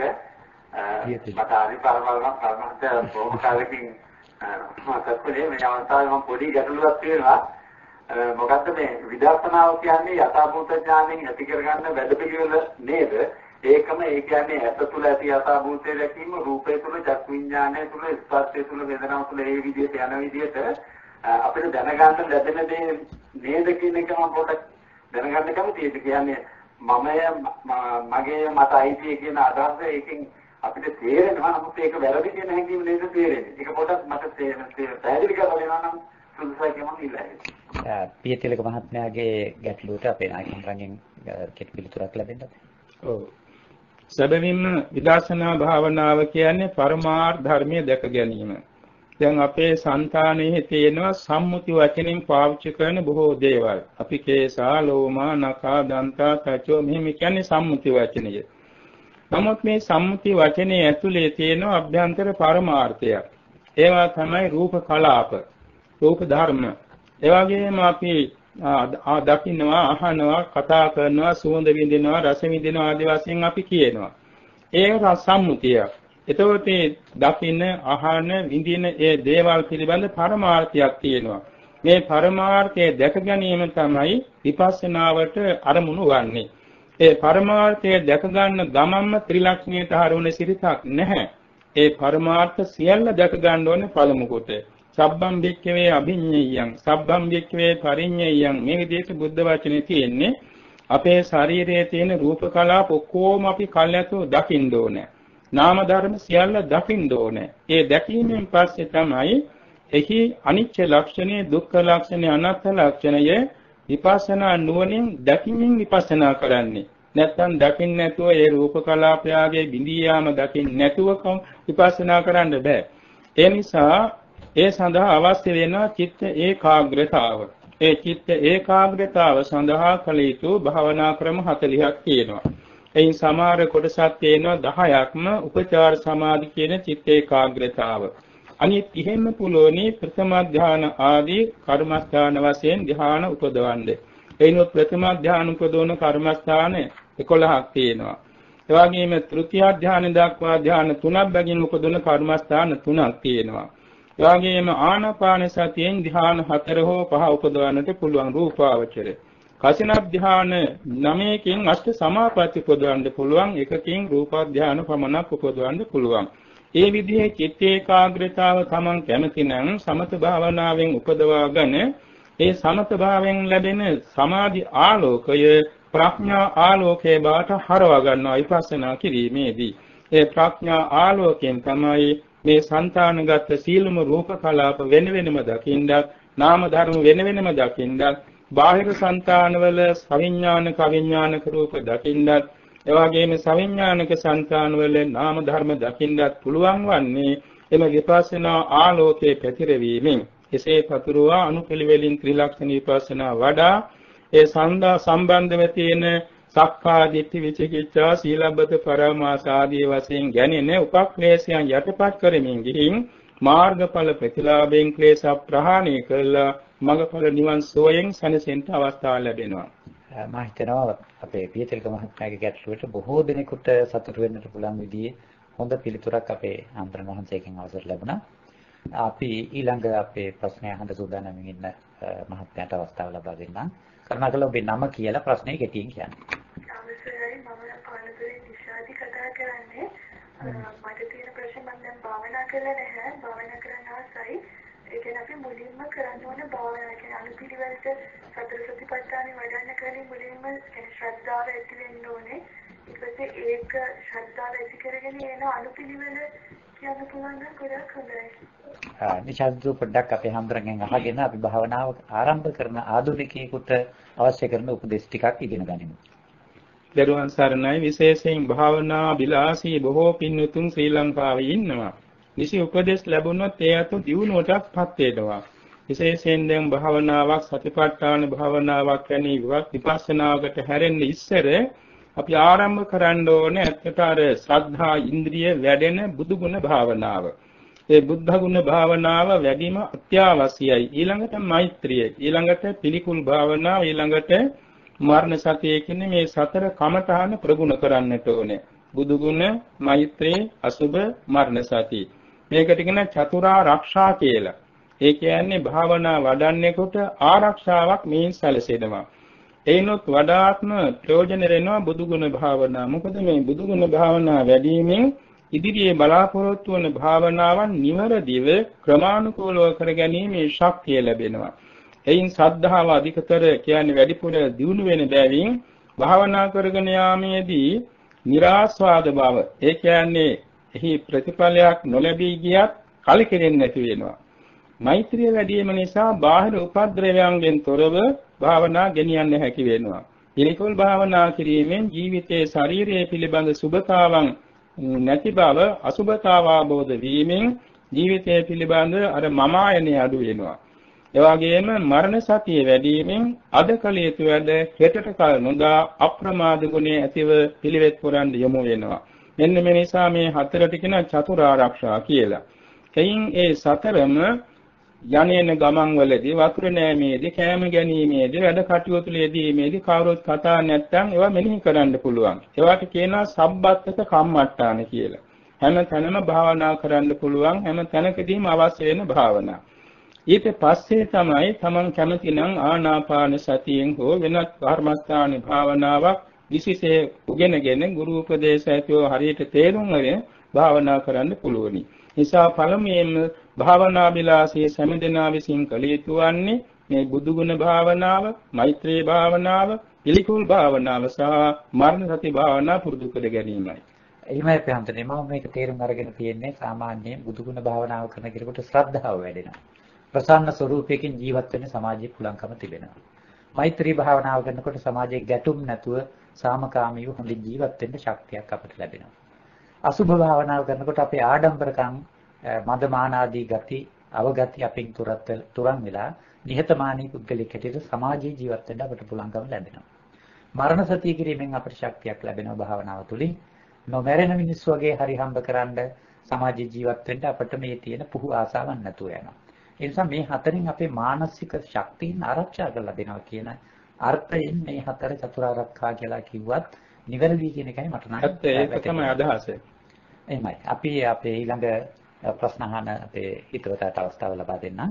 මට හරි පරමාවම පරමහත බොහොම කාලෙකින් මතක් කළේ මේ අවස්ථාවේ මම පොඩි ගැටලුවක් තියෙනවා. මොකද්ද මේ විදර්ශනාව කියන්නේ යථාභූත ඥාණයෙන් ඇති කරගන්න වැඩපිළිවෙල නේද? ඒකම ඒ කියන්නේ ඇස තුළ ඇති යථාභූතය දැකීම, රූපය තුළ, චක්කු විඥානය තුළ, ස්පර්ශය තුළ, වේදනාව තුළ ඒ විදිහට යන විදිහට අපිට දැනගන්න ලැබෙන දේ නේද කියන එක මම පොඩ්ඩක් දැනගන්න කැමතියි. ඒ කියන්නේ මගේ මට අයිති කියන අදහස ඒකෙන් අපිට තේරෙනවා. නමුත් ඒක වැරදි කියන හැඟීම නේද තේරෙන්නේ. ඒක පොඩ්ඩක් මට පැහැදිලි කරලා දෙනවා නම් සුදුසුයි කියලා මම ඉල්ලන්නේ.
පියතිලක මහත්මයාගේ ගැටලුවට අපේ නායකයන්ගෙන් කෙටි පිළිතුරක් ලැබෙන්නද?
ඔව්. සැබවින්ම විදර්ශනා භාවනාව කියන්නේ පරමාර්ථ ධර්මයේ දැක ගැනීම. දැන් අපේ సంతානෙහි තියෙනවා සම්මුති වචනෙන් පාවිච්චි කරන බොහෝ දේවල්. අපි කේසා, ලෝමා, නඛා, දන්තා, තචෝ මෙහෙම කියන්නේ සම්මුති වචනය. නමුත් මේ සම්මුති වචනේ ඇතුලේ තියෙන අභ්‍යන්තර පරමාර්ථයක්. ඒවා තමයි රූප කලාප, රූප ධර්ම. ඒ වගේම අපි දකින්නවා, අහනවා, කතා කරනවා, සුවඳ විඳිනවා, රස විඳිනවා ආදී වශයෙන් අපි කියනවා. ඒක සම්මුතියක්. එතකොට දකින්න, අහන, විඳින ඒ දේවල් පිළිබඳ පරමාර්ථයක් තියෙනවා. මේ පරමාර්ථය දැක ගැනීම තමයි විපස්සනාවට අරමුණු වන්නේ. ඒ පරමාර්ථය දැක ගන්න ගමන්ම ත්‍රිලක්ෂණයට හරවන සිරිතක් නැහැ. ඒ පරමාර්ථ සියල්ල දැක ගන්න ඕනේ පළමු කොට. සබ්බම් වික්ඛවේ අභිඤ්ඤයං සබ්බම් වික්ඛවේ පරිඤ්ඤයං මේ විදිහට බුද්ධ වචනේ තියෙන්නේ. අපේ ශරීරයේ තියෙන රූප කලාප ඔක්කොම අපි කල්ැතු දකින්න ඕනේ. නාම ධර්ම සියල්ල දකින්න ඕනේ. ඒ දැකීමෙන් පස්සේ තමයි එහි අනිත්‍ය ලක්ෂණය, දුක්ඛ ලක්ෂණය, අනාත්ම ලක්ෂණය විපස්සනා නුවණින් දැකීමෙන් විපස්සනා කරන්නේ. නැත්නම් දකින්න නැතුව ඒ රූප කලාපයාගේ බිඳී යාම දකින්න නැතුව විපස්සනා කරන්න බෑ. ඒ නිසා ඒ සඳහා අවශ්‍ය වෙන චිත්ත ඒකාග්‍රතාව. ඒ චිත්ත ඒකාග්‍රතාව සඳහා කළ යුතු භාවනා ක්‍රම 40ක් තියෙනවා. එයින් සමහර කොටසක් තියෙනවා 10ක්ම උපචාර සමාධි කියන චිත්ත ඒකාග්‍රතාව. අනිත් ඉහෙම පුළුවනි ප්‍රථම ධාන ආදී කර්මස්ථාන වශයෙන් ධාන උපදවන්නේ. එයිනොත් ප්‍රථම ධාන උපදවන කර්මස්ථාන 11ක් තියෙනවා. ඒ වගේම තෘතිය ධාන දක්වා ධාන 3ක් බැගින් උපදවන කර්මස්ථාන 3ක් තියෙනවා. එවාගෙම ආනාපාන සතියෙන් ධ්‍යාන 4 හෝ 5 උපදවන්නට පුළුවන් රූපාවචරය. කසින ධ්‍යාන 9කින් අෂ්ට සමාපatti උපදවන්න පුළුවන්. එකකින් රූප ධ්‍යාන පමණක් උපදවන්න පුළුවන්. ඒ විදිහේ චිත්ත ඒකාග්‍රතාව තමන් කැමති නම් සමත භාවනාවෙන් උපදවාගෙන ඒ සමත භාවයෙන් ලැබෙන සමාධි ආලෝකය ප්‍රඥා ආලෝකයේ බාට හරවා ගන්නවා විපස්සනා කිරීමේදී. ඒ ප්‍රඥා ආලෝකයෙන් තමයි මේ సంతానගත සීලම රූප කලාප වෙන වෙනම දකින්නත් නාම ධර්ම වෙන වෙනම දකින්නත් බාහිර సంతానවල සවිඥානික අවිඥානික රූප දකින්නත් එවාගෙම සවිඥානික సంతానවල නාම ධර්ම දකින්නත් පුළුවන් වන්නේ එම විපස්සනා ආලෝකයේ පැතිරවීමෙන්. එසේ පතුරවා අනුපිළිවෙලින් ත්‍රිලක්ෂණ විපස්සනා වඩා ඒ සම්දා සම්බන්ධව තියෙන සක්කා දිට්ඨි විචිකිච්ඡා සීලබ්බත පරමාස ආදී වශයෙන් ගැනෙන උපක්ලේශයන් යටපත් කරමින් ගිහින් මාර්ගඵල ප්‍රතිලාභයෙන් ක්ලේශ ප්‍රහාණය කළා මඟඵල නිවන් සෝයෙන් සැනසෙන්න අවස්ථාව ලැබෙනවා.
මම හිතනවා අපේ පියතිලක මහත්මයාගේ ගැටලුවට බොහෝ දෙනෙකුට සතුටු වෙන්නට පුළුවන් විදිහේ හොඳ පිළිතුරක් අපේ ආන්තරණ වහන්සේගෙන් අවසර ලැබුණා. අපි ඊළඟ අපේ ප්‍රශ්නය අහන්න සූදානම් ඉන්න මහත්මයාට අවස්ථාව ලබා දෙන්නම්. කරුණාකරලා ඔබේ නම කියලා ප්‍රශ්නේ කෙටියෙන් කියන්න.
අවසරයි මම පානදුරේ නිශාදි කතා කරන්නේ. මට තියෙන ප්‍රශ්නේ මම දැන් භාවනා කරලා නැහැ. භාවනා කරන්න ආසයි. ඒ කියන්නේ අපි මුලින්ම කරන්න ඕන භාවනා කියන්නේ අනුපිළිවෙලට සතර සතිපට්ඨානෙ වඩන්න කලින් මුලින්ම ශ්‍රද්ධාව ඇති වෙන්න ඕනේ. ඊට පස්සේ ඒක ශ්‍රද්ධාව ඇති කරගෙන එන අනුපිළිවෙල කියන්න පුළුවන් නම් ගොඩක් හොඳයි.
නිශාන්තු පොඩ්ඩක් අපේ හැමදෙරගෙන් අහගෙන අපි භාවනාව ආරම්භ කරන ආධුනිකයෙකුට අවශ්‍ය කරන උපදෙස් ටිකක් ඉගෙන ගනිමු.
දරුවන් සරණයි විශේෂයෙන් භාවනා බිලාසී බොහෝ පින්වතුන් ශ්‍රී ලංකාවේ ඉන්නවා. නිසි උපදෙස් ලැබුණොත් ඒ අතු දියුණුවටපත් වෙනවා. විශේෂයෙන් දැන් භාවනාවක් සතිපට්ඨාන භාවනාවක් වැනි විපස්සනාවකට හැරෙන්න ඉස්සර අපි ආරම්භ කරන්න ඕනේ ඇත්තට අර ශ්‍රද්ධා ඉන්ද්‍රිය වැඩෙන බුදුගුණ භාවනාව. ඒ බුද්ධ ගුණ භාවනාව වැඩිම අත්‍යවශ්‍යයි. ඊළඟට මෛත්‍රිය, ඊළඟට පිළිකුල් භාවනාව, ඊළඟට මරණ සතිය කියන්නේ මේ සතර කමඨාන ප්‍රගුණ කරන්නට ඕනේ. බුදු ගුණ, මෛත්‍රී, අසුභ, මරණ සතිය. මේකට කියන චතුරා ආරක්ෂා කියලා. ඒ කියන්නේ භාවනා වඩන්නේකොට ආරක්ෂාවක් මේ සැලසෙනවා. එයිනොත් වඩාත්ම ප්‍රයෝජන වෙනවා බුදුගුණ භාවනා. මොකද මේ බුදුගුණ භාවනා වැඩිමෙන් ඉදිරියේ බලාපොරොත්තු වන භාවනාවන් නිවැරදිව ක්‍රමානුකූලව කර ගැනීමේ ශක්තිය ලැබෙනවා. එයින් ශ්‍රද්ධාව අධිකතර කියන්නේ වැඩිපුර දියුණු වෙන බැවින් භාවනා කරගෙන යාමේදී નિરાස්වාද බව ඒ කියන්නේ එහි ප්‍රතිඵලයක් නොලැබී ගියත් කලකිරෙන්නේ නැති වෙනවා. මෛත්‍රිය වැඩි වීම නිසා බාහිර උපද්‍රවයන්ගෙන් තොරව භාවනා ගෙනියන්න හැකි වෙනවා. පිළිකුල් භාවනා කිරීමෙන් ජීවිතයේ ශාරීරික පිළිබඳ සුභතාවන් නැති බව අසුභතාව අවබෝධ වීමෙන් ජීවිතය පිළිබඳ අර මමායනය අඩු වෙනවා. ඒ වගේම මරණ සතිය වැඩි වීමෙන් අද කල යුතු වැඩ හෙටට කල නොදා අප්‍රමාද ගුණයේ ඇතිව පිළිවෙත් පුරන් යොමු වෙනවා. මෙන්න මේ නිසා මේ හතරට කියන චතුරාර්යක්ෂා කියලා. එයින් ඒ සතරම යන්නේන ගමන් වලදී වතුර නෑමේදී කෑම ගැනීමේදී වැඩ කටයුතු වලදීමේදී කවුරුත් කතා නැත්නම් ඒවා මෙනෙහි කරන්න පුළුවන්. ඒවට කියනවා සබ්බත්තක කම්මට්ටාන කියලා. හැම තැනම භාවනා කරන්න පුළුවන්. හැම තැනකදීම අවශ්‍ය වෙන භාවනා. ඊට පස්සේ තමයි තමන් කැමති නම් ආනාපාන සතියෙන් හෝ වෙනත් කර්මස්ථාන භාවනාවක් විශේෂයෙන් උගෙනගෙන ගුරු උපදේශ ඇතුව හරියට තේරුම් අරගෙන භාවනා කරන්න පුළුවනි. නිසා පළමුවෙන්ම භාවනා විලාසයේ සම්දෙනා විසින් කළ යුතු වන්නේ මේ බුදුගුණ භාවනාව, මෛත්‍රී භාවනාව, පිළිකුල් භාවනාව සහ මරණ සති භාවනාව පුරුදු කර ගැනීමයි.
එහෙමයි ප්‍රහන්තනේ මම මේක තේරුම් අරගෙන තියෙන්නේ සාමාන්‍යයෙන් බුදුගුණ භාවනාව කරන කෙනෙකුට ශ්‍රද්ධාව වැඩෙනවා. ප්‍රසන්න ස්වરૂපයකින් ජීවත් වෙන්න සමාජයේ පුළුවන්කම තිබෙනවා. මෛත්‍රී භාවනාව කරනකොට සමාජයේ ගැටුම් නැතුව සාමකාමීව හොඳින් ජීවත් වෙන්න ශක්තියක් අපට ලැබෙනවා. අසුභ භාවනාව කරනකොට අපේ ආඩම්බරකම් මදමාන ආදී ගති අවගති අපින් තුරන් වෙලා නිහතමානී පුද්ගලික හැටියට සමාජයේ ජීවත් වෙන්න අපට පුළුවන්කම ලැබෙනවා. මරණ සතිය කිරීමෙන් අපට ශක්තියක් ලැබෙනවා භාවනාව තුළින්. නොමැරෙන මිනිස්සු වගේ හරි හම්බ කරන්න සමාජයේ ජීවත් වෙන්න අපට මේ තියෙන පුහු ආසාවක් නැතුව යනවා. ඒ නිසා මේ හතරින් අපේ මානසික ශක්තියන් ආරක්ෂා කරලා දෙනවා කියන අර්ථයෙන් මේ හතර චතුරාර්යකා කියලා කිව්වත් නිවැරදි කියන එකයි මට නම්
ඒක තමයි අදහස.
එහෙමයි. අපි අපේ ඊළඟ ප්‍රශ්න අහන අපේ හිතවතට අවස්ථාව ලබා දෙන්නම්.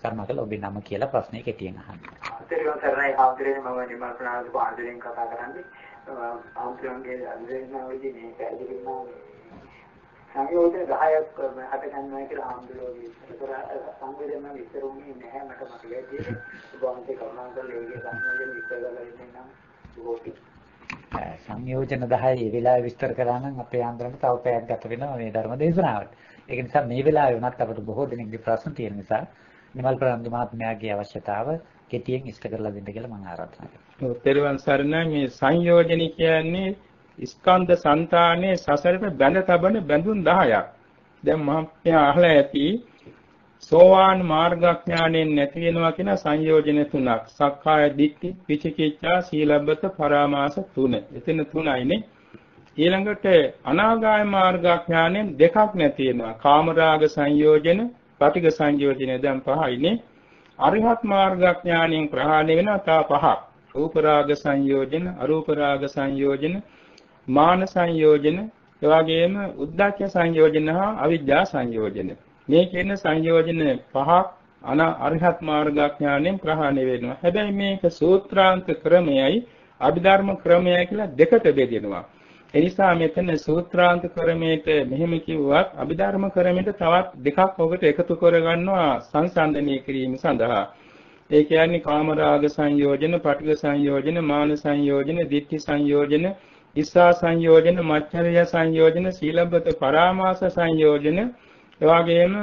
කරුණාකරලා ඔබේ නම කියලා ප්‍රශ්නේ කෙටියෙන් අහන්න.
අතරියන් සරණයි ආම්තරේ මම නිමල් ප්‍රනාන්දු පාන්දරෙන් කතා කරන්නේ. ආම්තරන්ගේ අන්දරේනාවේදී මේ පැහැදිලිවම සංයෝජන 10ක් හට ගන්නවා කියලා ආම්දුරෝගේ විතර සංවේදනම විතර උනේ නැහැ මට මතකයි තියෙන්නේ. ඔබ අන්තිම කරුණාකරලා ඒකේ සංයෝජන විතර කරලා ඉන්න නම් සුබෝටි.
සංයෝජන 10 මේ වෙලාවේ විස්තර කරා නම් අපේ ආන්දරන්ට තව පැයක් ගත වෙනවා මේ ධර්ම දේශනාවට. ඒක නිසා මේ වෙලාවේ වුණත් අපිට බොහෝ දෙනෙක්ගේ ප්‍රශ්න තියෙන නිසා නිමල් ප්‍රනාන්දු මහත්මයාගේ අවශ්‍යතාව කෙටියෙන් ඉෂ්ට කරලා දෙන්න කියලා මම ආරාධනා කරනවා.
ඔව් පෙරවන් සරණයි මේ සංයෝජන කියන්නේ ස්කන්ධ සංතානයේ සසරට බැඳ තබන බැඳුම් 10ක්. දැන් මහත්මයා අහලා ඇති සෝවාන් මාර්ගඥාණයෙන් නැති වෙනවා කියන සංයෝජන තුනක්. සක්කාය දිට්ඨි, විචිකිච්ඡා, සීලබ්බත, පරාමාස තුන. එතන තුනයිනේ. ඊළඟට අනාගාමී මාර්ගඥාණයෙන් දෙකක් නැති වෙනවා. කාමරාග සංයෝජන, පටිඝ සංයෝජන දැන් පහයිනේ. අරිහත් මාර්ගඥාණයෙන් ප්‍රහාණය වෙනවා තා පහක්. රූප රාග සංයෝජන, අරූප රාග සංයෝජන, මාන සංයෝජන, එවාගෙම උද්ධච්ච සංයෝජන හා අවිජ්ජා සංයෝජන. මේ කියන සංයෝජන පහක් අරිහත් මාර්ගඥාණයෙන් ප්‍රහාණය වෙනවා. හැබැයි මේක සූත්‍රාන්ත ක්‍රමයයි අභිධර්ම ක්‍රමයයි කියලා දෙකට බෙදෙනවා. ඒ නිසා මෙතන සූත්‍රාන්ත ක්‍රමයට මෙහෙම කිව්වත් අභිධර්ම ක්‍රමයට තවත් දෙකක් ඔබට එකතු කරගන්නවා සංසන්දනය කිරීම සඳහා. ඒ කියන්නේ කාමරාග සංයෝජන, පටිඝ සංයෝජන, මාන සංයෝජන, ditthi සංයෝජන, ඉස්සා සංයෝජන, මච්චරිය සංයෝජන, සීලබ්බත පරාමාස සංයෝජන, එවාගෙම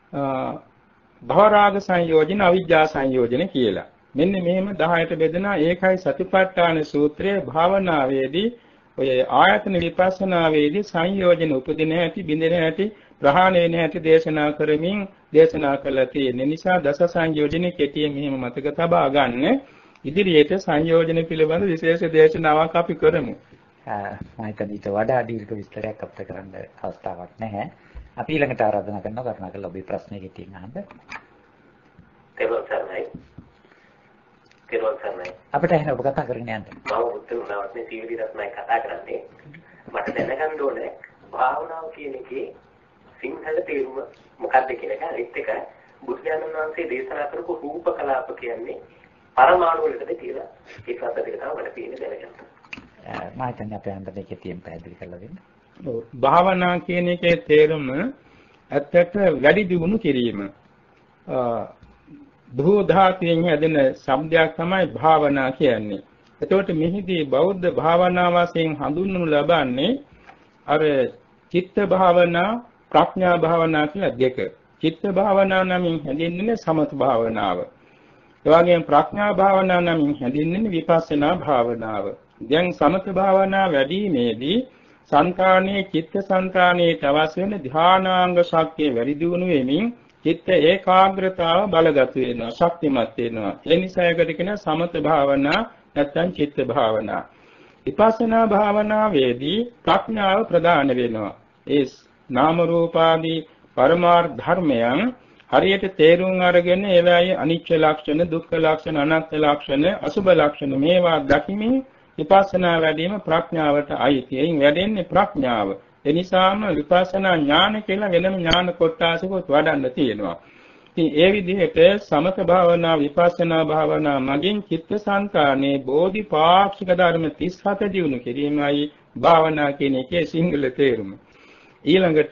භවරාග සංයෝජන, අවිජ්ජා සංයෝජන කියලා. මෙන්න මෙහෙම 10ට බෙදෙනා. ඒකයි සතිපට්ඨාන සූත්‍රයේ භාවනාවේදී ඔය ආයතන විපස්සනාවේදී සංයෝජන උපදින හැටි, බිඳෙන හැටි, ප්‍රහාණය වෙන හැටි දේශනා කරමින් දේශනා කළා තියෙන නිසා දස සංයෝජන කෙටියෙන් මෙහෙම මතක තබා ගන්න. ඉදිරියට සංයෝජන පිළිබඳ විශේෂ දේශනාවක් අපි කරමු.
මම හිතන්නේ ඊට වඩා දීර්ඝ විස්තරයක් අපිට කරන්න අවස්ථාවක් නැහැ. අපි ඊළඟට ආරාධනා කරනවා කරුණාකරලා ඔබේ ප්‍රශ්නේ කෙටියෙන් අහන්න.
තේරුම් ගන්නයි.
අපිට එහෙනම් ඔබ කතා කරගෙන යන්න.
මම උත්තර නවත්නේ සීවි රත්නයි කතා කරන්නේ. මට දැනගන්න ඕනේ භාවනාව කියන එකේ සිංහල තේරුම මොකක්ද කියන එක. අනිත් එක බුදුරජාණන් වහන්සේ දේශනා කරපු රූප කලාප කියන්නේ පරමාණු වලටද කියලා ඒක අතට තමයි මට තියෙන දැනගන්න.
මම හිතන්නේ අපේ අන්දරේ කෙටියෙන් පැහැදිලි කරලා දෙන්න.
ඔව් භාවනා කියන එකේ තේරුම ඇත්තට වැඩි දියුණු කිරීම. භූ ධාතුයෙන් හැදෙන શબ્දයක් තමයි භාවනා කියන්නේ. එතකොට මෙහිදී බෞද්ධ භාවනා වශයෙන් හඳුන්වනු ලබන්නේ අර චිත්ත භාවනා, ප්‍රඥා භාවනා කියලා දෙක. චිත්ත භාවනා නමින් හැඳින්වෙන්නේ සමත භාවනාව. ඒ වගේම ප්‍රඥා භාවනා නමින් හැඳින්වෙන්නේ විපස්සනා භාවනාව. දැන් සමත භාවනා වැඩිීමේදී සංකාණයේ චිත්ත සංකාණයේ අවශ්‍ය වෙන ධානාංග ශක්තිය වැඩි දියුණු වෙමින් චිත්ත ඒකාග්‍රතාව බලගත් වෙනවා, ශක්තිමත් වෙනවා. ඒ නිසා ඒකට කියන සමත භාවනා නැත්නම් චිත්ත භාවනා. විපස්සනා භාවනාවේදී ප්‍රඥාව ප්‍රදාන වෙනවා. ඒ නාම රූපාදී පරමාර්ථ ධර්මයන් හරියට තේරුම් අරගෙන ඒවායේ අනිත්‍ය ලක්ෂණ, දුක්ඛ ලක්ෂණ, අනාත්ම ලක්ෂණ, අසුභ ලක්ෂණ මේවා දකිමින් විපස්සනා වැඩිම ප්‍රඥාවට අයිතියෙන් වැඩෙන්නේ ප්‍රඥාව. ඒ නිසාම විපස්සනා ඥාන කියලා වෙනම ඥාන කොටසකුත් වඩන්න තියෙනවා. ඉතින් ඒ විදිහට සමත භාවනා, විපස්සනා භාවනා මගින් චිත්තසංතානයේ බෝධිපාක්ෂික ධර්ම 37 දිනු කිරීමයි භාවනා කියන එකේ සිංහල තේරුම. ඊළඟට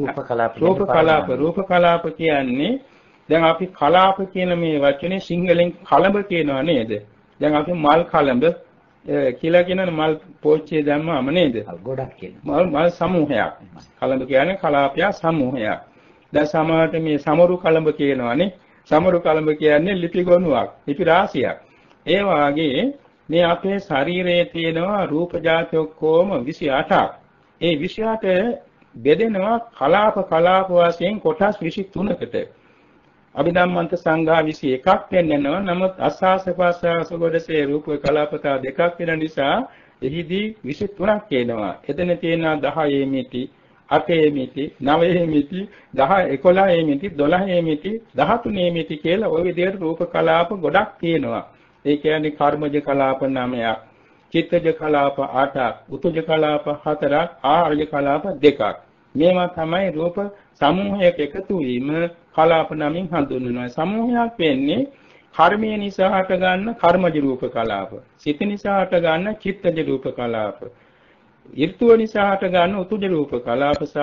රූප කලාප කියන්නේ දැන් අපි කලාප කියන මේ වචනේ සිංහලෙන් කලඹ කියනවා නේද? දැන් අපි මල් කලඹ කියලා කියන මල් පෝච්චිය දැම්මම නේද?
ගොඩක් කියනවා.
මල් සමූහයක්. කලඹ කියන්නේ කලාපය සමූහයක්. දැන් සමහරට මේ සමරු කලඹ කියනවානේ. සමරු කලඹ කියන්නේ ලිපි ගොනුවක්, ලිපි රාශියක්. ඒ වාගේ මේ අපේ ශරීරයේ තියෙනවා රූප ಜಾති ඔක්කොම 28ක්. ඒ 28 බෙදෙනවා කලාප වශයෙන් කොටස් 23කට. අභිධම්මන්ත සංඝා 21ක් වෙන්නනවා. නමුත් අස්වාස ප්‍රස්වාස කොටසේ රූප කලාපතා දෙකක් වෙන නිසා එහිදී 23ක් වෙනවා. එතන තියෙනවා 10 මිති, 8 මිති, 9 මිති, 10, 11 මිති, 12 මිති, 13 මිති කියලා ওই විදිහට රූප කලාප ගොඩක් තියෙනවා. ඒ කියන්නේ කර්මජ කලාප 9ක්, චිත්තජ කලාප 8ක්, උතුජ කලාප 4ක්, ආර්ය කලාප 2ක්. මේවා තමයි රූප සමූහයක එකතු වීම කලාප නමින් හඳුන්වනවා. සමූහයක් වෙන්නේ කර්මය නිසා හට ගන්න කර්මජ රූප කලාප. සිත නිසා හට ගන්න චිත්තජ රූප කලාප. ඍතුව නිසා හට ගන්න උතුජ රූප කලාප සහ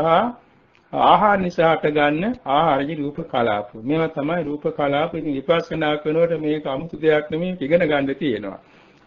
ආහාර නිසා හට ගන්න ආහාරජ රූප කලාප. මේවා තමයි රූප කලාප. ඉතින් විපස්සනා කරනකොට මේක 아무තු දෙයක් නෙමෙයි ඉගෙන ගන්න තියෙනවා.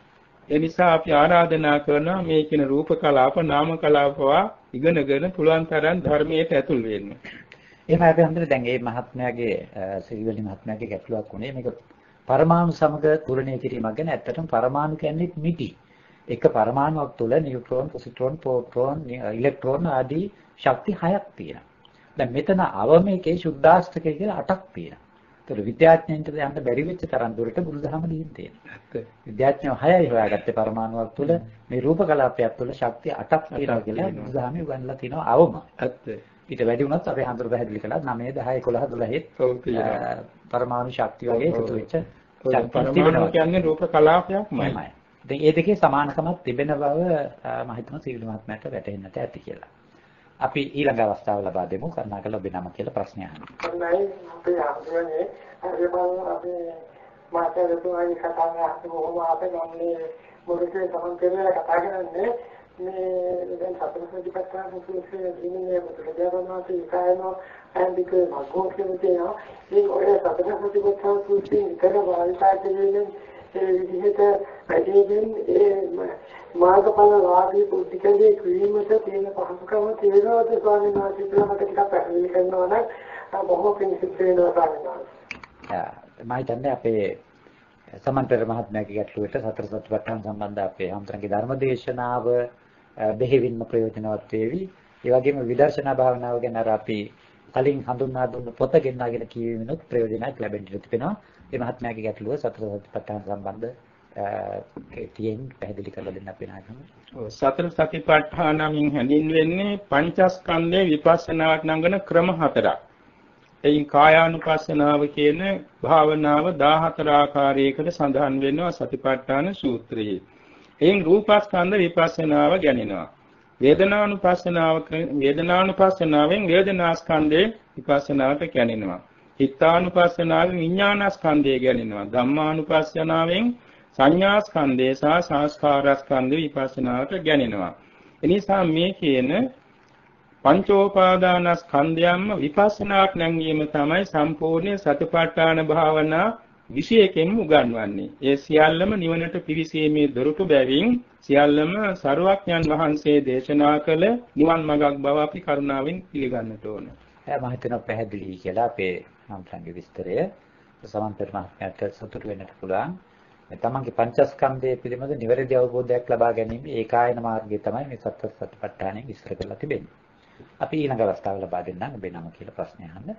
ඒ නිසා අපි ආරාධනා කරනවා මේ කියන රූප කලාප නාම කලාපවා ඉගෙනගෙන පුළුවන් තරම් ධර්මයට ඇතුල් වෙන්න.
එහෙනම් අපි හන්දේ දැන් මේ මහත්මයාගේ සිරිවැලි මහත්මයාගේ ගැටලුවක් උනේ මේක පරමාණු සමග තුලනය කිරීමක් ගැන. ඇත්තටම පරමාණු කියන්නේ මිටි. එක පරමාණුවක් තුළ නියුට්‍රෝන, පොසිට්‍රෝන, ප්‍රෝටෝන, ඉලෙක්ට්‍රෝන ආදී ශක්ති 6ක් තියෙනවා. දැන් මෙතන අවමේකේ සුද්ධාෂ්ටකය කියලා 8ක් තියෙනවා. ඒතර විද්‍යාඥයන්ට යන්න බැරි වෙච්ච තරම් දුරට බුදුදහම දීන් තියෙනවා. විද්‍යාඥයෝ 6යි හොයාගත්තේ පරමාණුවක් තුළ මේ රූප කලාපයක් තුළ ශක්තිය 8ක් තියෙනවා කියලා බුදුදහමේ උගන්වලා තියෙනවා අවම. ඇත්ත. ඊට වැඩි වුණත් අපේ හඳුර පැහැදිලි කළා 9, 10, 11, 12 පරමාණු ශක්තිය වගේ එකතු වෙච්ච
පරමාණු කියන්නේ රූප කලාපයක්මයි.
දැන් මේ දෙකේ සමානකමක් තිබෙන බව මම හිතනවා සීල මහත්මයාට වැටහෙන්නට ඇති කියලා. අපි ඊළඟ අවස්ථාව ලබා දෙමු. කරුණාකරලා ඔබේ නම කියලා ප්‍රශ්නය අහන්න.
හොඳයි අපේ ආන්දරනේ අපි මාතෘකාවේ කතා කරලා අපේ ගම්නේ මොකද සමන් කරලා කතා කරන්නේ මේ දැන් සතරසතිපට්ඨාන සූත්‍රයේ දිනේ බුදුරජාණන් වහන්සේ අන්තික මාර්ගෝක්ෂේමතේ මේ ඔය සතරසතිපට්ඨාන සූත්‍රයේ විතර වාල්පාතයේ ඒ විදිහට වැඩියෙන් ඒ මාර්ගඵල ලාභී බුද්ධිකගේ ක්‍රීමට තියෙන පහසුකම තේරෙනවද ස්වාමීන් වහන්සේ කියලා මට ටිකක් පැහැදිලි කරනවා නම් බොහෝ පිංසිත වෙනවා ස්වාමීන් වහන්සේ.
මම හිතන්නේ අපේ සමන්තර මහත්මයාගේ ගැටලුවට සතර සතිපට්ඨාන සම්බන්ධ අපේ හම්තරගේ ධර්මදේශනාව බෙහෙවින්ම ප්‍රයෝජනවත් වේවි. ඒ වගේම විදර්ශනා භාවනාව ගැන අර අපි කලින් හඳුන්වා දුන්න පොත ගෙනාගෙන කියවීමනොත් ප්‍රයෝජනයක් ලැබෙන්න තිබෙනවා. මේ මහත්මයාගේ ගැටලුව සතර සතිපට්ඨාන සම්බන්ධ තියෙන පැහැදිලි කරලා දෙන්න අපේ නායකම.
ඔව් සතර සතිපට්ඨානමින් හැඳින්වෙන්නේ පංචස්කන්ධේ විපස්සනාවට නංගන ක්‍රම 4ක්. එයින් කායානුපස්සනාව කියන භාවනාව 14 ආකාරයකට සඳහන් වෙනවා සතිපට්ඨාන සූත්‍රයේ. එයින් රූපස්කන්ධ විපස්සනාව ගැනෙනවා. වේදනානුපස්සනාවෙන් වේදනාස්කන්ධේ විපස්සනාවට ගැනෙනවා. චිත්තානුපස්සනාවෙන් විඥානස්කන්ධය ගැනෙනවා. ධම්මානුපස්සනාවෙන් සංඥාස්කන්ධය සහ සංස්කාරස්කන්ධය විපස්සනාවට ගැනෙනවා. එනිසා මේ කියන පංචෝපාදානස්කන්ධයන්ම විපස්සනාට නැංගීම තමයි සම්පූර්ණ සතිපට්ඨාන භාවනා විශේෂයෙන් උගන්වන්නේ. ඒ සියල්ලම නිවනට පිවිසීමේ දොරටු බැවින් සියල්ලම සරුවක්ඥන් වහන්සේ දේශනා කළ නිවන් මඟක් බව අපි කරුණාවෙන් පිළිගන්නට ඕන.
මම හිතනවා පැහැදිලි කියලා අපේ හම්සංගේ විස්තරය සමන්තර මහත්මයාට සතුටු වෙන්නට පුළුවන්. තමන්ගේ පංචස්කන්ධය පිළිබඳ නිවැරදි අවබෝධයක් ලබා ගැනීම ඒකායන මාර්ගය තමයි මේ සතර සතිපට්ඨානය විස්තර කරලා තිබෙන්නේ. අපි ඊළඟ අවස්ථාව ලබා දෙන්නම් ඔබේ නම කියලා ප්‍රශ්නය අහන්න.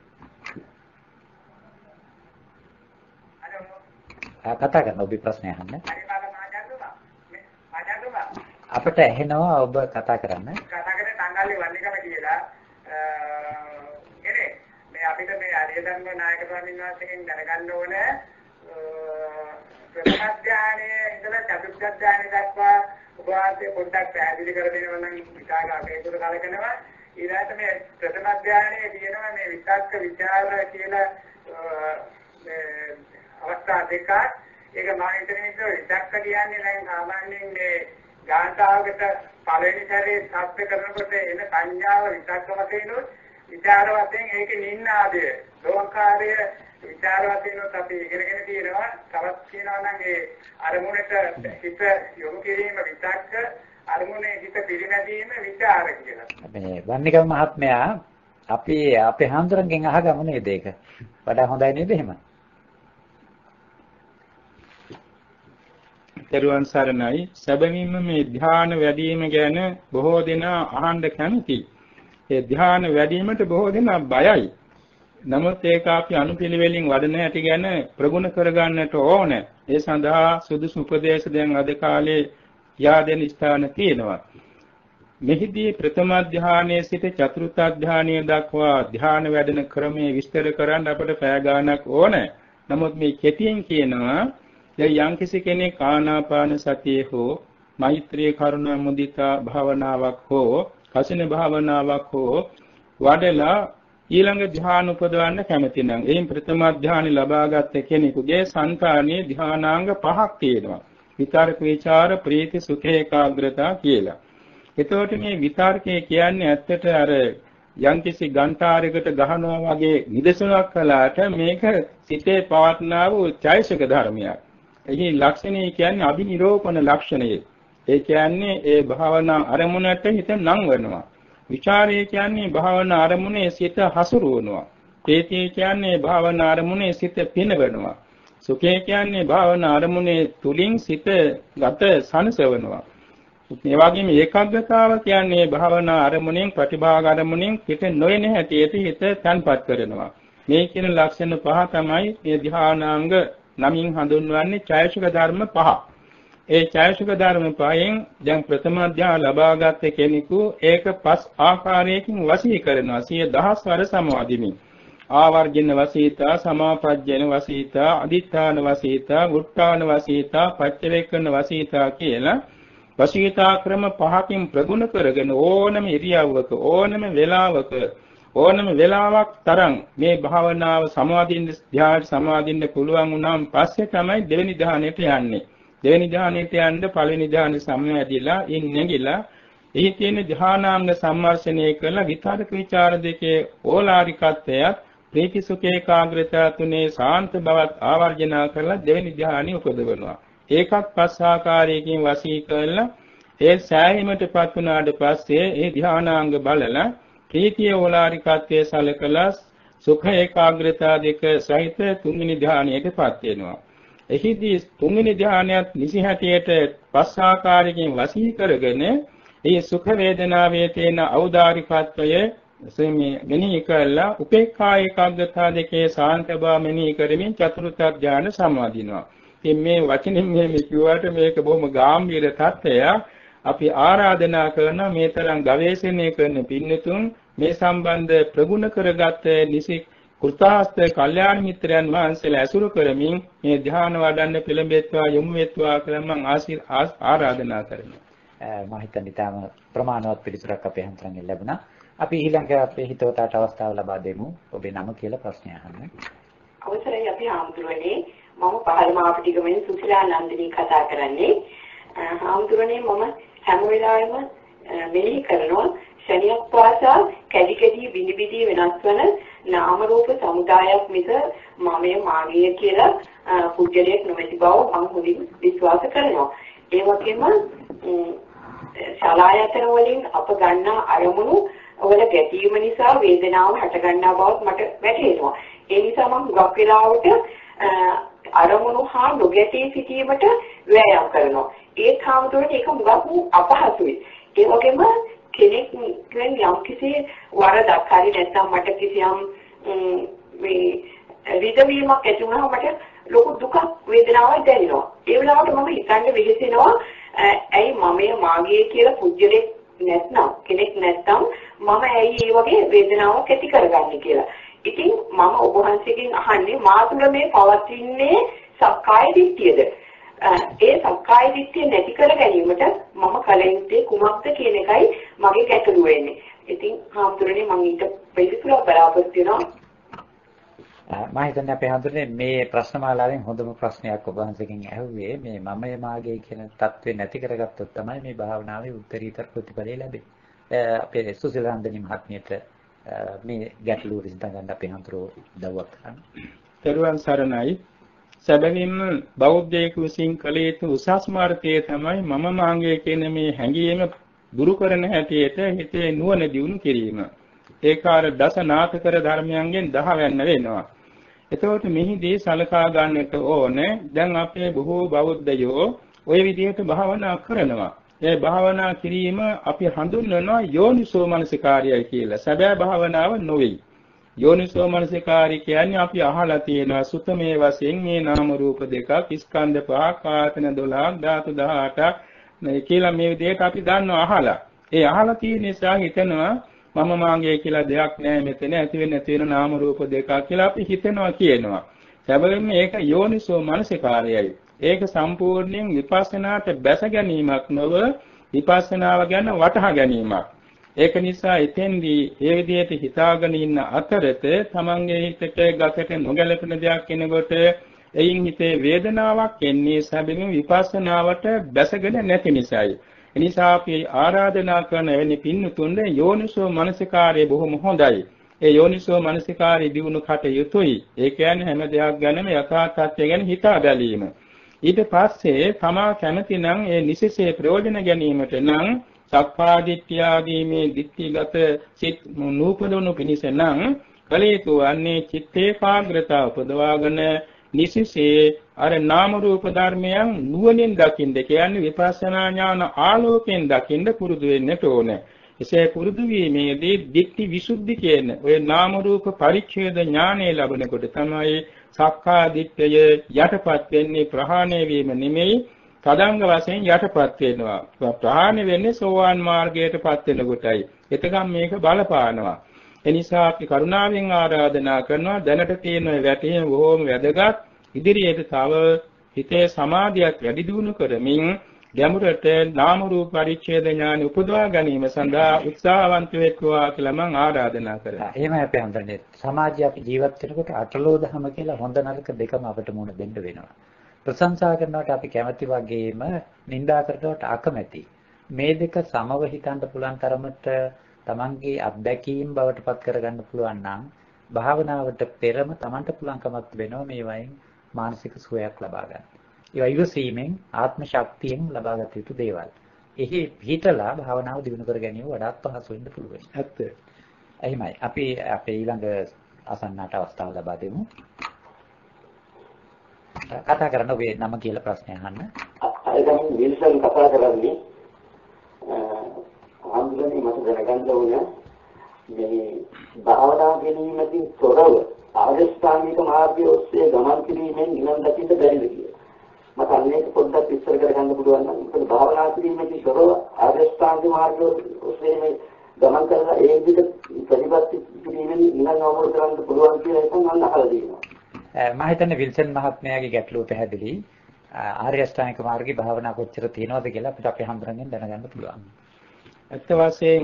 කතා කරන්න ඔබේ ප්‍රශ්නය අහන්න. අපිට ඇහෙනවා ඔබ කතා කරන්න.
කතා කරන්නේ තංගල්ලේ වන්නිකම කියලා. මේ අපිට මේ ආර්යධර්ම නායක ස්වාමීන් වහන්සේගෙන් දැනගන්න ඕනේ ප්‍රථම ධානයේ ඉඳලා චතුර්ථ ධානය දක්වා උපවාසයේ පොඩ්ඩක් පැහැදිලි කර දෙනවා නම් විකාග අපේ දුර කලකනවා. ඊළඟට මේ ප්‍රථම ධානයේ තියෙනවා මේ විතක්ක විචාර කියලා අවස්ථා දෙකක්. ඒක මම හිතන්නේ විතක්ක කියන්නේ දැන් සාමාන්‍යයෙන් මේ ගාථාවකට පළවෙනි සැරේ සත්‍ය කරනකොට එන සංඥාව විතක්ක වශයෙන් උත් විචාර වශයෙන් ඒකේ නින්නාදය ලෝකාර්ය විචාර වශයෙන් උත් අපි ඉගෙනගෙන තියෙනවා. තවත් කියනවා නම් ඒ අරමුණට හිත යොමු කිරීම විතක්ක, අරමුණේ හිත පිරිනැදීම විචාර කියලා.
මේ වන්නිකම මහත්මයා අපි අපේ හාමුදුරන්ගෙන් අහගමු නේද ඒක? වඩා හොඳයි නේද එහෙම?
තෙරුවන් සරණයි. සැබවින්ම මේ ධ්‍යාන වැඩිම ගැන බොහෝ දෙනා අහන්න කැමතියි. ඒ ධ්‍යාන වැඩිවීමට බොහෝ දෙනා බයයි. නමුත් ඒක අපි අනුපිළිවෙලින් වඩන හැටි ගැන ප්‍රගුණ කරගන්නට ඕන. ඒ සඳහා සුදුසු උපදේශ දැන් අද කාලේ යාදෙන ස්ථාන තියෙනවා. මෙහිදී ප්‍රථම ධ්‍යානයේ සිට චතුර්ථ ධ්‍යානයේ දක්වා ධ්‍යාන වැඩෙන ක්‍රමයේ විස්තර කරන්න අපට පැය ගාණක් ඕන. නමුත් මේ කෙටියෙන් කියනවා යම්කිසි කෙනෙක් ආනාපාන සතියේ හෝ මෛත්‍රී කරුණා මුදිතා භාවනාවක් හෝ කසින භාවනාවක් හෝ වඩලා ඊළඟ ධ්‍යාන උපදවන්න කැමති නම් එයින් ප්‍රථම ධ්‍යානෙ ලබාගත් කෙනෙකුගේ සංකාණයේ ධ්‍යානාංග 5ක් තියෙනවා. විතර්ක විචාර ප්‍රීති සුඛ ඒකාග්‍රතාව කියලා. එතකොට මේ විතර්කය කියන්නේ ඇත්තට අර යම්කිසි ගන්ඨාරයකට ගහනවා වගේ නිදසුනක් කළාට මේක සිතේ පවත්නා වූ චෛතසික ධර්මයක්. එහි ලක්ෂණය කියන්නේ අභිනිරෝපණ ලක්ෂණය. ඒ කියන්නේ ඒ භාවනා අරමුණට හිත නංවනවා. විචාරය කියන්නේ භාවනා අරමුණේ සිත හසුරුවනවා. ප්‍රීතිය කියන්නේ භාවනා අරමුණේ සිත පිනවනවා. සුඛය කියන්නේ භාවනා අරමුණේ තුලින් සිත ගත සනසවනවා. මේ වගේම ඒකාග්‍රතාව කියන්නේ භාවනා අරමුණෙන් ප්‍රතිභාග අරමුණෙන් පිට නොයන හැටියට හිත තන්පත් කරනවා. මේ කියන ලක්ෂණ පහ තමයි මේ ධ්‍යානාංග නමින් හඳුන්වන්නේ චෛතසික ධර්ම පහ. ඒ චෛතසික ධර්ම පහෙන් දැන් ප්‍රථම ධ්‍යාන ලබාගත් කෙනෙකු ඒක පස් ආකාරයකින් වශී කරනවා. 10000 වර සමාදිමින්. ආවර්ජන වශීතා, සමාප්‍රජ්ජන වශීතා, අදිඨාන වශීතා, උත්තාන වශීතා, පච්චවේකන වශීතා කියලා වශීතා ක්‍රම පහකින් ප්‍රගුණ කරගෙන ඕනම ඉරියව්වක ඕනම වෙලාවක් තරම් මේ භාවනාව සමාධින්න ධ්‍යාන සමාධින්න පුළුවන් වුණාන් පස්සේ තමයි දෙවෙනි ධ්‍යානෙට යන්නේ. දෙවෙනි ධ්‍යානෙට යන්න පළවෙනි ධ්‍යානෙ සම්මැදිලා ඉන් නැගිලා එහි තියෙන ධ්‍යානාංග සම්මර්ෂණය කළ විතර්ක විචාර දෙකේ ඕලාරිකත්වයත් ප්‍රීති සුඛ ඒකාග්‍රතාව තුනේ ශාන්ත බවත් ආවර්ජනා කරලා දෙවෙනි ධ්‍යානෙ උපදවනවා. ඒකත් පස් ආකාරයකින් වශී කරලා ඒ සෑහීමටපත් වුණාට පස්සේ ඒ ධ්‍යානාංග බලලා ප්‍රීතිය ඕලාරිකත්වයේ සලකලා සුඛ ඒකාග්‍රතාව දෙක සහිත තුන්වෙනි ධ්‍යානයටපත් වෙනවා. එහිදී තුන්වෙනි ධ්‍යානයත් නිසි හැටියට පස් ආකාරයකින් වශී කරගෙන ඒ සුඛ වේදනාවේ තියෙන ඖදාරිකත්වය මෙනෙහි කරලා උපේක්ඛා ඒකාග්‍රතාව දෙකේ ශාන්ත බව මෙනෙහි කරමින් චතුර්ථ ධ්‍යාන සමාදිනවා. ඉතින් මේ වචනින් මේ කිව්වට මේක බොහොම ගැඹීර තත්ත්වයක්. අපි ආරාධනා කරන මේ තරම් ගවේෂණය කරන පින්නතුන් මේ සම්බන්ධ ප්‍රගුණ කරගත් නිසි කෘතාස්ත කල්යාණ මිත්‍රයන් වහන්සේලා ඇසුරු කරමින් මේ ධ්‍යාන වඩන්න පෙළඹෙත්වා යොමු වෙත්වා කියලා මම ආරාධනා කරනවා.
මම හිතන්නේ තාම ප්‍රමාණවත් පිළිතුරක් අපේ හන්තරන්ගෙන් ලැබුණා. අපි ඊළඟ අපේ හිතවතට අවස්ථාව ලබා දෙමු. ඔබේ නම කියලා ප්‍රශ්නය අහන්න.
අවසරයි අපි හාමුදුරනේ මම පහළ මාපටිගමෙන් සුසිලා නන්දිනී කතා කරන්නේ. හාමුදුරනේ මම හැම වෙලාවෙම මෙනෙහි කරනවා ශනියක් පාසා කැඩි කැඩි බිනි බිනි වෙනස් වන නාම රූප සමුදායක් මිස මමයේ මාගේ කියලා පුජ්‍යලයක් නොමැති බව මම හොඳින් විශ්වාස කරනවා. ඒ වගේම ශාලායතන වලින් අප ගන්නා අරමුණු වල ගැටීම නිසා වේදනාව හට ගන්නා බවත් මට වැටහෙනවා. ඒ නිසා මම ගොඩක් වෙලාවට අරමුණු හා නොගැටී සිටීමට වෑයම් කරනවා. ඒ කාමතුරට ඒක මුගක් අපහසුයි. ඒ වගේම කෙනෙක්ගෙන් යම් කිසි වරදක් හරි නැත්නම් මට කිසියම් මේ විදවීමක් ඇති වුණාම මට ලොකු දුකක් වේදනාවක් දැනෙනවා. ඒ වෙලාවට මම හිතන්නේ වෙහෙසෙනවා ඇයි මමයේ මාගේ කියලා පුජ්‍යලෙක් නැත්නම් කෙනෙක් නැත්නම් මම ඇයි මේ වගේ වේදනාවක් ඇති කරගන්නේ කියලා. ඉතින් මම ඔබ වහන්සේගෙන් අහන්නේ මා තුළ මේ පවතින්නේ සක්කාය දිට්ඨියද? ඒ සක්කාය දිට්ඨිය නැති කර ගැනීමට මම කල යුත්තේ කුමක්ද කියන එකයි මගේ ගැටලුව වෙන්නේ. ඉතින් හාමුදුරනේ මම ඊට පිළිතුරක් බලාපොරොත්තු වෙනවා.
මම හිතන්නේ අපේ හඳුනේ මේ ප්‍රශ්න මාලාවෙන් හොඳම ප්‍රශ්නයක් ඔබ වහන්සේගෙන් ඇහුවේ මේ මමයේ මාගේ කියන தત્ත්වේ නැති කරගත්තොත් තමයි මේ භාවනාවේ උත්තරීතර ප්‍රතිඵලය ලැබෙන්නේ. අපේ සුසිලන්දනි මහත්මියට මේ ගැටලුව විසඳ ගන්න අපේ හඳුරෝ උදව්වක් කරන්න.
තෙරුවන් සරණයි. සැබවින්ම බෞද්ධයෙකු විසින් කළ යුතු උසස් මාර්ගය තමයි මම මාගේ කියන මේ හැඟීම දුරු කරන හැටියට හිතේ නුවණ දියුණු කිරීම. ඒකාර දසනාථකර ධර්මයන්ගෙන් 10 වෙන්න වෙනවා. එතකොට මෙහිදී සලකා ගන්නට ඕනේ දැන් අපේ බොහෝ බෞද්ධයෝ ওই විදිහට භාවනා කරනවා. ඒ භාවනා කිරීම අපි හඳුන්වනවා යෝනිසෝ මනසිකාර්යය කියලා. සැබෑ භාවනාව නොවේ. යෝනිසෝ මනසිකාර්ය කියන්නේ අපි අහලා තියෙනවා සුතමේ වශයෙන් මේ නාම රූප දෙකක් ස්කන්ධ පහක් ආයතන 12ක් ධාතු 18ක් මේ කියලා මේ විදිහට අපි දන්නවා අහලා. ඒ අහලා තියෙන නිසා හිතනවා මම මාගේ කියලා දෙයක් නැහැ මෙතන ඇති වෙන්නේ නැති වෙන නාම රූප දෙකක් කියලා අපි හිතනවා කියනවා. හැබැයි මේක යෝනිසෝ මනසිකාර්යයයි. ඒක සම්පූර්ණයෙන් විපස්සනාට බැස ගැනීමක් නොව විපස්සනාව ගැන වටහා ගැනීමක්. ඒක නිසා එතෙන්දී ඒ විදිහට හිතාගෙන ඉන්න අතරත තමන්ගේ හිතට ගතට නොගැලපෙන දෙයක් කෙනෙකුට එයින් හිතේ වේදනාවක් එන්නේ සැබවින්ම විපස්සනාවට බැසගෙන නැති නිසායි. ඒ නිසා අපි ආරාධනා කරන එවැනි පින්තුන්ට යෝනිසෝ මනසිකාරය බොහොම හොඳයි. ඒ යෝනිසෝ මනසිකාරය දිනු කටයුතුයි. ඒ කියන්නේ හැම දෙයක් ගැනම යථා තත්ත්වය ගැන හිතා බැලීම. ඊට පස්සේ තමා කැමති නම් ඒ නිසිසේ ප්‍රයෝජන ගැනීමට නම් සක්කාදිට්ඨිය ආදී මේ දිට්ඨිගත සිත් නූපදවනු පිණිස නම් කල යුතු වන්නේ චිත්තේකාග්‍රතාව උපදවාගෙන නිසිසේ අර නාම රූප ධර්මයන් නුවණින් දකින්න කියන්නේ විපස්සනා ඥාන ආලෝකයෙන් දකින්න පුරුදු වෙන්නට ඕනේ. එසේ පුරුදු වීමේදී දිට්ඨි විසුද්ධි කියන ඔය නාම රූප පරිච්ඡේද ඥානය ලැබෙනකොට තමයි සක්කා දිට්ඨිය යටපත් වෙන්නේ ප්‍රහාණය වීම නෙමෙයි තදංග වශයෙන් යටපත් වෙනවා. ප්‍රහාණය වෙන්නේ සෝවාන් මාර්ගයටපත් වෙන කොටයි. එතකම් මේක බලපානවා. එනිසා අපි කරුණාවෙන් ආරාධනා කරනවා දැනට තියෙන වැටහීම බොහෝම වැදගත්. ඉදිරියට තව හිතේ සමාධියක් වැඩි දියුණු කරමින් ගැඹුරට නාම රූප පරිච්ඡේද ඥාන උපදවා ගැනීම සඳහා උත්සාහවන්ත වෙත්වා කියලා මම ආරාධනා කරනවා.
එහෙමයි අපි හඳුනන්නේ. සමාජය අපි ජීවත් වෙනකොට අටලෝ දහම කියලා හොඳ නරක දෙකම අපිට මුණ දෙන්න වෙනවා. ප්‍රශංසා කරනකොට අපි කැමැති වගේම නිඳා කරනකොට අකමැති. මේ දෙක සමව හිතන්න පුළුවන් තරමට තමන්ගේ අත්දැකීම් බවට පත් කරගන්න පුළුවන් නම් භාවනාවට පෙරම තමන්ට පුළුවන්කමක් වෙනවා මේ වයින් මානසික සුවයක් ලබා ගන්න. ඒවා ඉවසීමෙන් ආත්ම ශක්තියෙන් ලබාගත යුතු දේවල්. එහි පිටලා භාවනාව දිනු කර ගැනීම වඩාත් පහසු වෙන්න පුළුවන්.
ඇත්ත.
එහෙමයි. අපි අපේ ඊළඟ අසන්නට අවස්ථාව ලබා දෙමු. කතා කරන්න ඔබේ නම කියලා ප්‍රශ්නය අහන්න.
අය දැන් විල්සන් කතා කරන්නේ ආන්දරේ මට දැනගන්න ඕන මේ භාවනා ගැනීමකින් තොරව ආර්යස්ථානික මාර්ගයේ ඔස්සේ ගමන් කිරීමෙන් නිවන් දකින්න බැරිද කියලා. මට අන්නේක පොඩ්ඩක් විස්තර කරගන්න පුළුවන් නම් මොකද භාවනා කිරීමකින් තොරව ආර්යස්ථානික මාර්ගයේ ඔස්සේ මේ ගමන් කරලා ඒ විදිහට ප්‍රතිපත්ති කිරීමෙන් නිවන් අවබෝධ කරගන්න පුළුවන් කියලා එක මම අහලා තියෙනවා.
මම හිතන්නේ විල්සන් මහත්මයාගේ ගැටලුව පැහැදිලි. ආර්ය අෂ්ටාංගික මාර්ගයේ භාවනා කොච්චර තියෙනවද කියලා අපිට අපේ හඳුනගෙන දැනගන්න පුළුවන්.
ඇත්ත වශයෙන්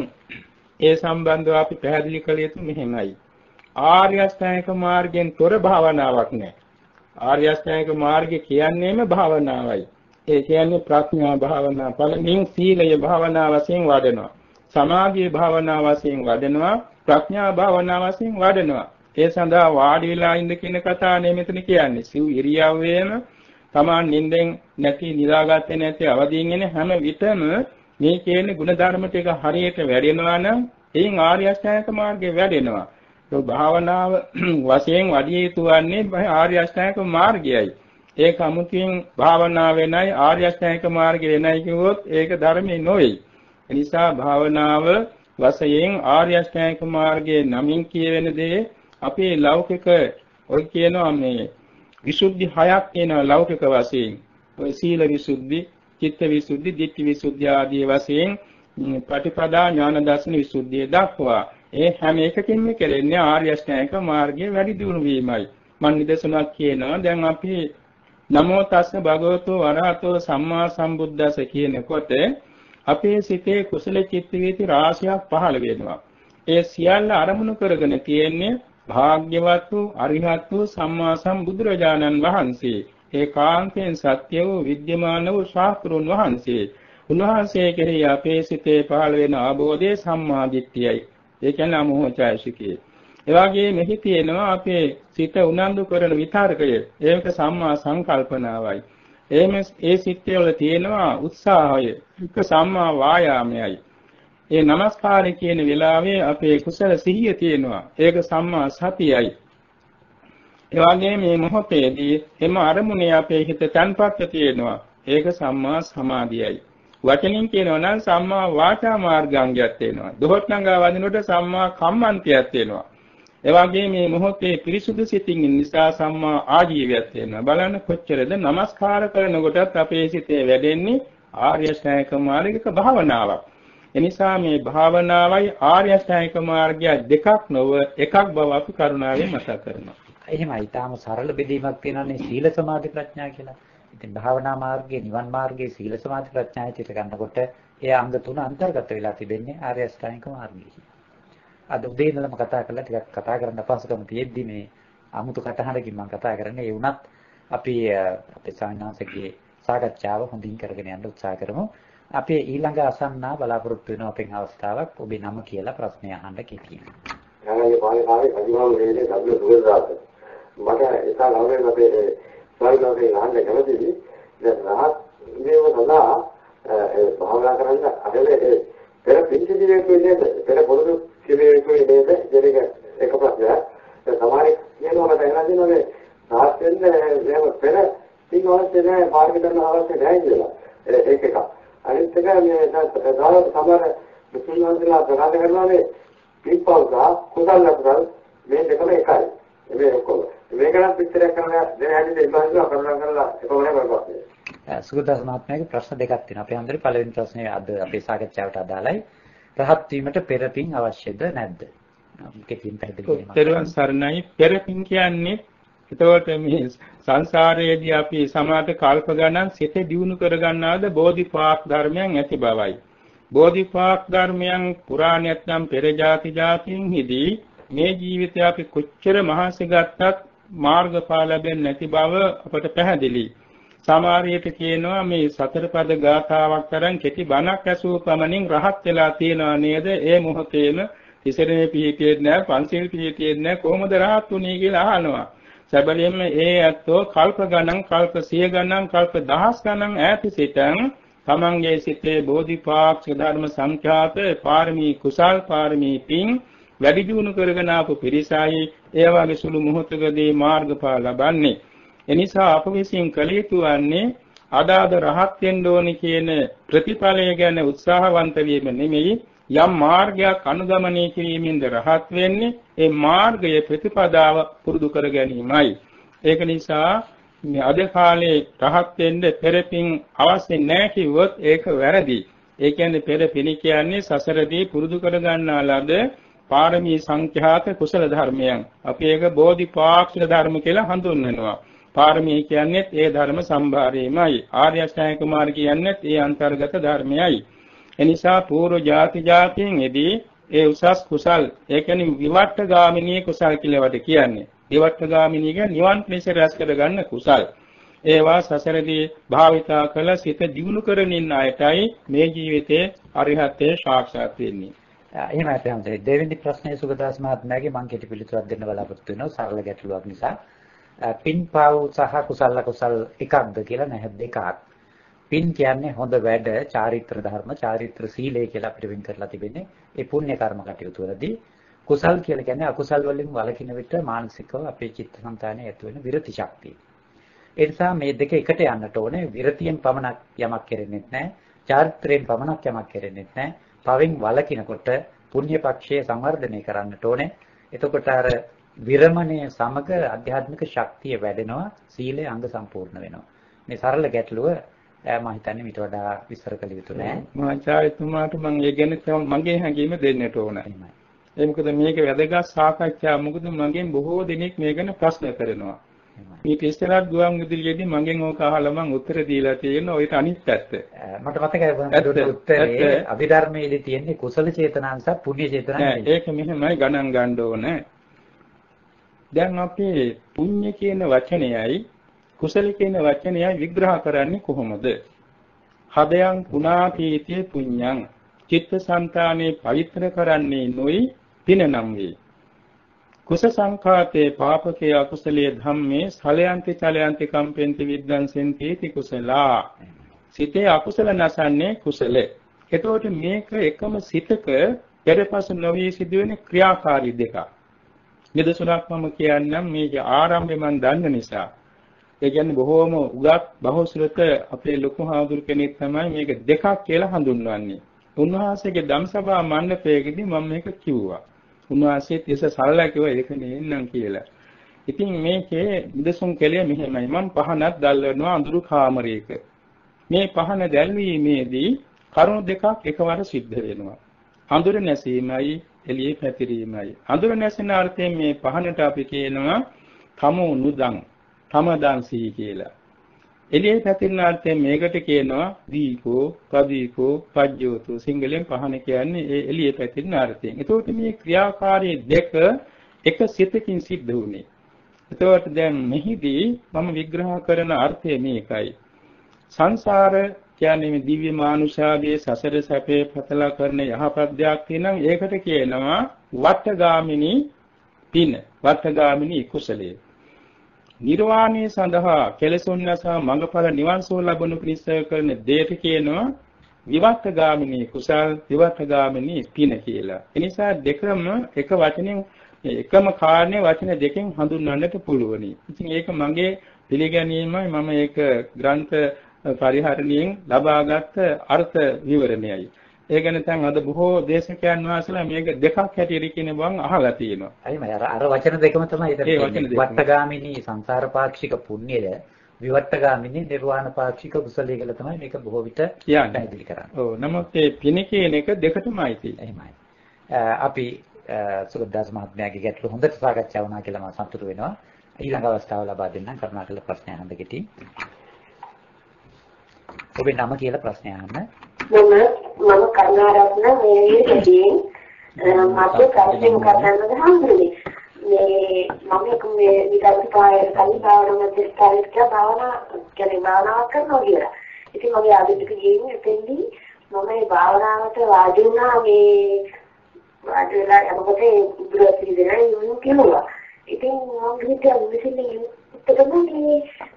ඒ සම්බන්ධව අපි පැහැදිලි කළ යුතු මෙහෙමයි. ආර්ය අෂ්ටාංගික මාර්ගයෙන් තොර භාවනාවක් නැහැ. ආර්ය අෂ්ටාංගික මාර්ගය කියන්නේම භාවනාවයි. ඒ කියන්නේ ප්‍රඥා භාවනා, පළමුවෙන් සීලය භාවනා වශයෙන් වඩනවා. සමාධිය භාවනා වශයෙන් වඩනවා. ප්‍රඥා භාවනා වශයෙන් වඩනවා. ඒ සඳහා වාඩි වෙලා ඉන්න කියන කතාව මෙතන කියන්නේ. සිව් ඉරියව්වේම තමන් නිින්දෙන් නැති නිදාගත්තේ නැති අවදීන් ඉන්න හැම විටම මේ කියන ගුණ ධර්ම ටික හරියට වැඩෙනවා නම් එයින් ආර්ය අෂ්ටාංගික මාර්ගය වැඩෙනවා. ඒ භාවනාව වශයෙන් වඩිය යුතු වන්නේ ආර්ය අෂ්ටාංගික මාර්ගයයි. ඒක අමුතුවෙන් භාවනාව වෙනයි ආර්ය අෂ්ටාංගික මාර්ගය වෙනයි කිව්වොත් ඒක ධර්මයේ නොවේ. ඒ නිසා භාවනාව වශයෙන් ආර්ය අෂ්ටාංගික මාර්ගයේ නමින් කියවෙන දේ අපේ ලෞකික ඔය කියනවා මේ විසුද්ධි හයක් කියනවා ලෞකික වශයෙන්. ඔය සීල විසුද්ධි, චිත්ත විසුද්ධි, ditthi විසුද්ධි ආදී වශයෙන් ප්‍රතිපදා ඥාන දර්ශන විසුද්ධිය දක්වා ඒ හැම එකකින්ම කෙරෙන්නේ ආර්ය අෂ්ටාංගික මාර්ගයේ වැඩි දියුණු වීමයි. මම නිදසුනක් කියනවා දැන් අපි නමෝ තස්ස භගවතු වරහතෝ සම්මා සම්බුද්දස්ස කියනකොට අපේ සිතේ කුසල චිත්ත වේති රාශියක් පහළ වෙනවා. ඒ සියල්ල අරමුණු කරගෙන තියෙන්නේ භාග්‍යවත් වූ අරිහත් වූ සම්මා සම්බුදුරජාණන් වහන්සේ. ඒකාන්තයෙන් සත්‍ය වූ විද්‍යමාන වූ ශාස්ත්‍රුන් වහන්සේ. උන්වහන්සේ කෙරෙහි අපේ සිතේ පහළ වෙන ආબોධය සම්මා දිට්ඨියයි. ඒ කියන්නේ අමෝහචෛසිකේ. ඒ වගේම මෙහි තියෙනවා අපේ සිත උනන්දු කරන විතරකය. ඒක සම්මා සංකල්පනාවයි. ඒ සිත්ය වල තියෙනවා උත්සාහය. ඒක සම්මා වායාමයයි. ඒ නමස්කාරය කියන වෙලාවේ අපේ කුසල සිහිය තියෙනවා. ඒක සම්මා සතියයි. ඒ වගේම මේ මොහොතේදී එම අරමුණේ අපේ හිත තන්පත්ව තියෙනවා. ඒක සම්මා සමාධියයි. වචනින් කියනවා නම් සම්මා වාචා මාර්ගාංගයක් තියෙනවා. දොහොත් නංගා වදිනකොට සම්මා කම්මන්තයක් තියෙනවා. ඒ වගේම මේ මොහොතේ පිරිසුදු සිතින් නිසා සම්මා ආජීවයක් තියෙනවා. බලන්න කොච්චරද නමස්කාර කරනකොටත් අපේ සිතේ වැඩෙන්නේ ආර්ය අෂ්ටාංගික මාර්ගික භාවනාවක්. එනිසා මේ භාවනාවයි ආර්ය අෂ්ටාංගික මාර්ගය දෙකක් නොව එකක් බව අපි කරුණාවෙන් මතක් කරනවා.
එහෙමයි. ඊටාම සරල බෙදීමක් තියෙනවානේ සීල සමාධි ප්‍රඥා කියලා. ඉතින් භාවනා මාර්ගයේ නිවන් මාර්ගයේ සීල සමාධි ප්‍රඥා හිතට ගන්නකොට ඒ අංග තුන අන්තර්ගත වෙලා තිබෙන්නේ ආර්ය අෂ්ටාංගික මාර්ගයේ. අද උදේ ඉඳලම කතා කරලා ටිකක් කතා කරන්න අපහසුකම් තියෙද්දි මේ 아무තු කටහඬකින් මම කතා කරන්නේ. ඒ වුණත් අපි අපේ සාමාන්‍යසගේ සාකච්ඡාව හොඳින් කරගෙන යන්න උත්සාහ කරමු. අපි ඊළඟ අසන්නා බලාපොරොත්තු වෙන අපෙන් අවස්ථාවක් ඔබේ නම කියලා ප්‍රශ්නය අහන්න කෙටියෙන්.
යාගේ පාලකාවේ අදිමාම වේලේ දබ්ල දුරදාස. මට ඒක ගෞරවයෙන් අපේ ස්වාමීන් අහන්න කැමතියි. දැන් රහත් මේව සදා භාවනා කරන්න අරලේ පෙර පිංචිදිවේ කියන්නේ පෙර පොදු කිවේ කියන්නේ දෙක එක ප්‍රශ්නයක්. ඒ සමහර කියනවා මට එහෙනම් දිනවා මේ රහත් වෙන්නේ මේ පෙර පිං අවශ්‍ය නැහැ මාර්ග කරන අවශ්‍ය නැහැ කියලා. ඒක එක. අනිත් එක මේ සමහර මුස්ලිම්වන්ලා ප්‍රකාශ කරනවානේ පිටපවුසා කුසල ලකුසල් මේ දෙකම එකයි. මේ ඔක්කොම. මේකනම් පිටරයක් කරන දැන හැටි දෙන්නවා කරලා එකමනේ කරපස්සේ.
සුගතස් මහත්මයාගේ ප්‍රශ්න දෙකක් තියෙනවා. අපි හන්දරේ පළවෙනි ප්‍රශ්නේ අද අපේ සාකච්ඡාවට අදාළයි. රහත් වීමට පෙර පින් අවශ්‍යද නැද්ද? කෙටියෙන් පැහැදිලි කිරීමක්.
තෙරුවන් සරණයි. පෙර පින් කියන්නේ එතකොට මේ සංසාරයේදී අපි සමාත කල්ප ගණන් සිත දියුණු කර ගන්නාද බෝධිපාක් ධර්මයන් ඇති බවයි. බෝධිපාක් ධර්මයන් පුරාණයක් නම් පෙර ಜಾති ಜಾතියින් හිදී මේ ජීවිතය අපි කොච්චර මහන්සි ගත්තත් මාර්ගඵල ලැබෙන්නේ නැති බව අපට පැහැදිලි. සමහරවිට කියනවා මේ සතර පද ගාථාවක් තරම් කෙටි බණක් ඇසූ පමණින් රහත් වෙලා තියනවා නේද? ඒ මොහොතේම ඉසරේ පිහිටියේ නැහැ, පන්සිල් පිහිටියේ නැහැ, කොහොමද රහත් වුනේ කියලා අහනවා. සැබවින්ම ඒ ඇත්තෝ කල්ප ගණන්, කල්ප සිය ගණන්, කල්ප දහස් ගණන් ඈත සිටන් තමන්ගේ සිතේ බෝධිපාක්ෂික ධර්ම සංඛ්‍යාත පාරමී කුසල් පාරමී පින් වැඩි දියුණු කරගෙන ආපු පිරිසයි ඒ වගේ සුළු මොහොතකදී මාර්ගඵල ලබන්නේ. එනිසා අප විසින් කළ යුතු වන්නේ අදාද රහත් වෙන්න ඕනි කියන ප්‍රතිඵලය ගැන උත්සාහවන්ත වීම නෙමෙයි, යම් මාර්ගයක් අනුගමනය කිරීමෙන්ද රහත් වෙන්නේ, ඒ මාර්ගයේ ප්‍රතිපදාව පුරුදු කර ගැනීමයි. ඒක නිසා අද කාලේ රහත් වෙන්න පෙරපින් අවශ්‍ය නැහැ කිව්වොත් ඒක වැරදි. ඒ කියන්නේ පෙරපින කියන්නේ සසරදී පුරුදු කර ගන්නා ලද පාරමී සංඛ්‍යාත කුසල ධර්මයන්. අපි ඒක බෝධිපාක්ෂික ධර්ම කියලා හඳුන්වනවා. පාරමී කියන්නේ ඒ ධර්ම සම්භාරයමයි. ආර්ය අෂ්ටාංගික මාර්ගය කියන්නේ ඒ අන්තර්ගත ධර්මයයි. එනිසා පූර්ව ಜಾති ಜಾතියෙන්දී ඒ උසස් කුසල්, ඒ කියන්නේ විවට්ටගාමිනී කුසල් කියලා වට කියන්නේ. විවට්ටගාමිනී කියන්නේ නිවන් පිණිස රැස් කරගන්න කුසල්. ඒවා සසරදී භාවිතා කළ සිත දියුණු කරමින් අයටයි මේ ජීවිතයේ අරිහත්ත්වය සාක්ෂාත් වෙන්නේ.
එහෙමයි තමයි. දෙවෙනි ප්‍රශ්නේ සුගතදාස් මහත්මයාගේ මම කෙටි පිළිතුරක් දෙන්න බලාපොරොත්තු වෙනවා. සරල ගැටලුවක් නිසා. පින්පව් සහ කුසල කුසල් එකක්ද කියලා නැහැ, දෙකක්. පින් කියන්නේ හොඳ වැඩ, චාරිත්‍ර ධර්ම, චාරිත්‍ර සීලය කියලා අපිට වෙන් කරලා තිබෙන්නේ. ඒ පුණ්‍ය කර්ම කටයුතු වලදී කුසල් කියලා කියන්නේ අකුසල් වලින් වළකින විට මානසිකව අපේ චිත්තසංතානයේ ඇති වෙන විරති ශක්තිය. ඒ නිසා මේ දෙක එකට යන්නට ඕනේ. විරතියෙන් පමණක් යමක් කෙරෙන්නේ නැහැ. චාරිත්‍රයෙන් පමණක් යමක් කෙරෙන්නේ නැහැ. පවෙන් වළකිනකොට පුණ්‍ය පක්ෂයේ සංවර්ධනය කරන්නට ඕනේ. එතකොට අර විරමණය සමග ආධ්‍යාත්මික ශක්තිය වැඩෙනවා, සීලය අංග සම්පූර්ණ වෙනවා. මේ සරල ගැටලුව මම හිතන්නේ ඊට වඩා විස්තර කළ යුතු නෑ.
මහාචාර්යතුමාට මම ඒ ගැන මගේ හැඟීම දෙන්නට ඕනයි. ඒ මොකද මේක වැදගත් සාකච්ඡා. මොකද මගෙන් බොහෝ දෙනෙක් මේ ගැන ප්‍රශ්න කරනවා. මේ ඉස්සරහට ගුවන් විදුලියේදී මගෙන් ඕක අහලා මම උත්තර දීලා තියෙනවා. ඔයිට අනිත් පැත්ත.
මට මතකයි උත්තරේ අභිධර්මයේදී තියෙන්නේ කුසල චේතනාව සහ පුණ්‍ය චේතනාව.
ඒක මෙහෙමයි ගණන් ගන්න ඕනේ. දැන් අපි පුණ්‍ය කියන වචනයයි කුසල කියන වචනයයි විග්‍රහ කරන්නේ කොහොමද? හදයන් පුනාපීතිය පුඤ්ඤං චිත්තසංතානේ පවිත්‍ර කරන්නේ නොයි පින නම් වේ. කුස සංඛාතේ පාපකේ අකුසලයේ ධම්මේ සලයන්ති චලයන්ති කම්පෙන්ති විද්දංසෙන්ති කුසලා. සිතේ අකුසල නැසන්නේ කුසලේ. එතකොට මේක එකම සිතක පෙරපසු නොවී සිදුවෙන ක්‍රියාකාරී දෙකක්. නිදසුනක් මම කියන්නම් මේක ආරම්භය මම දන්න නිසා. ඒ කියන්නේ බොහෝම උගත් බහුශ්‍රත අපේ ලොකු හාමුදුරු කෙනෙක් තමයි මේක දෙකක් කියලා හඳුන්වන්නේ. උන්වහන්සේගේ ධම්සභා මණ්ඩපයේදී මම මේක කිව්වා. උන්වහන්සේත් එස සරලව කිව්වා ඒක නෙන්නම් කියලා. ඉතින් මේකේ නිදසුන් කෙලිය මෙහෙමයි. මම පහනක් දැල්වනවා අඳුරු කාමරයක. මේ පහන දැල්වීමේදී කරුණු දෙකක් එකවර සිද්ධ වෙනවා. අඳුර නැසීමයි එළියේ පැතිරීමයි. අඳුර නැසෙන අර්ථයෙන් මේ පහනට අපි කියනවා තමු නුදං තමදන්සී කියලා. එළියේ පැතිරෙන අර්ථයෙන් මේකට කියනවා දීපෝ, පදීපෝ, පජ්ජෝතු. සිංහලෙන් පහන කියන්නේ ඒ එළියේ පැතිරෙන අර්ථයෙන්. ඒතකොට මේ ක්‍රියාකාරී දෙක එක සිතකින් සිද්ධ වුණේ. ඒතකොට දැන් මෙහිදී මම විග්‍රහ කරන අර්ථය මේකයි. සංසාර කියන්නේ මේ දිව්‍ය මානුෂාගේ සසර සැපේ පතලා කරන යහපත් දෙයක් තියෙනම් ඒකට කියනවා වට්ටගාමිනී පින, වට්ටගාමිනී කුසලයේ. නිර්වාණය සඳහා කෙලෙසුන් නැසා මඟඵල නිවන් සුව ලබනු පිණිස කරන දෙයට කියනවා විවට්ටගාමිනී කුසල්, විවට්ටගාමිනී පින කියලා. ඒ නිසා දෙකම එක වචනෙන් එකම කාරණේ වචන දෙකෙන් හඳුන්වන්නට පුළුවනි. ඉතින් ඒක මගේ පිළිගැනීමයි, මම ඒක ග්‍රන්ථ පරිහරණයෙන් ලබාගත් අර්ථ විවරණයයි. ඒක නැත්නම් අද බොහෝ දේශකයන් වහන්සේලා මේක දෙකක් හැටියට කියන බං අහලා තියෙනවා.
අයිමයි අර වචන දෙකම තමයි ඉතින් වට්ටගාමිනී සංසාර පාක්ෂික පුණ්‍යය, විවට්ටගාමිනී නිර්වාණ පාක්ෂික කුසලයේ කියලා තමයි මේක බොහෝ විට පැහැදිලි කරන්නේ.
ඔව්. නමුත් මේ පින කියන එක දෙකටමයි තියෙන්නේ.
එහෙමයි. අපි සුගතදාස මහත්මයාගේ ගැටළු හොඳට සාකච්ඡා වුණා කියලා මම සතුටු වෙනවා. ඊළඟ අවස්ථාව ලබා දෙන්නම්. කරුණාකරලා ප්‍රශ්න අහන්න කෙටි. ඔබේ නම කියලා ප්‍රශ්නය අහන්න.
මම කරුණාරත්න මේ ඉතින් මට ප්‍රශ්නේ මොකක්ද හම්බුනේ මේ මම මේ විකාශ පායර කලින් භාවනා මධ්‍යස්ථානයක භාවනා කරනවා කියලා. ඉතින් මගේ ආදිත්‍යක ගිහින් එතෙන්දී මම මේ භාවනාවට වාඩි වුණා. මේ වාඩි වෙලා යනකොට බුදුරජාණන් දෙනා යොමු කෙරුවා. ඉතින් මම හිතුවා මෙතන උත්තරන්නේ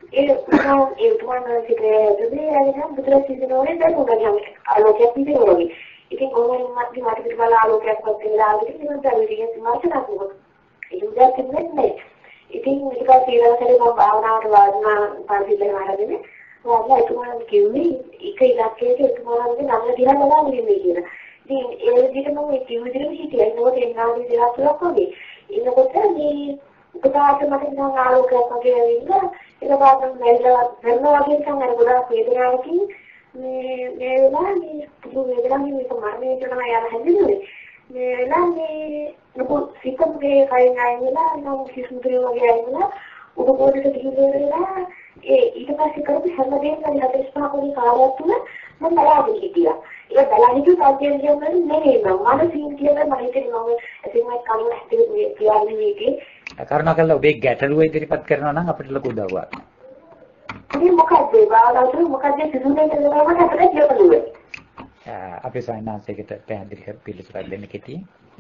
ඒ තුමාගේ සිතේ අරගෙන බුදුරජාණන් නෝනේ දැනුගන්න ආලෝකයක් පිටේවලු. ඉතින් කොහොමද මට පිටබල ආලෝකයක් වත්ලා ආවිත් මම දැවිදිගේ සමාචාරයක් මොකද ඒ දෙන්නේ. ඉතින් ඊට පස්සේ ඊළඟට මම භාවනාවට වාඩිනා පරිදි ආරගෙන වාඩිලා එතුමාට කිව්වේ එක ඉලක්කයක එතුමාගේ නම දිහා බලන්න ඉන්නේ කියලා. ඉතින් ඒ විදිහට මම ඒ කිව් විදිහට හිටියා. ඒකෝට එන්නාගේ දෙයක් තුනක් වගේ. ඉන්නකොට මේ උදාහරණ මට නම් ආලෝකයක් වගේ ඇවිල්ලා ඒක පාඩම් වෙනවා වගේ තමයි ගොඩාක් වේදනාවකින් මේ වෙලාවේ පුදු වේදනාවක් මේක මරණයට තමයි යන හැදෙන්නේ. මේ වෙලාවේ ලොකු සිතේ කයින් ආයෙලා නම් කිසිදුරේ වගේ ආයෙලා උඩපොඩට ගිහිල්ලා ඒ ඊට පස්සේ කරපු හැම දෙයක්ම 45 කෝටි කාලයක් තුන මම බලාගෙන හිටියා. ඒක බලාගෙන ඉඳන් කියන්නේ නෙවෙයි මම සීන් කියලා මම හිතන්නේ මම එතනයි කලින් හිතුවේ කියන්නේ මේකේ
කරුණාකරලා ඔබේ ගැටලුව ඉදිරිපත් කරනවා නම් අපිට ලොකු උදව්වක්.
මේ මොකක්ද බාලාතුරු මොකක්ද සිදුනේ කියලා මම අපිට කියපලුවේ.
අපි සයන්නාසයකට පැහැදිලි කර පිළිතුරක් දෙන්න කෙටි.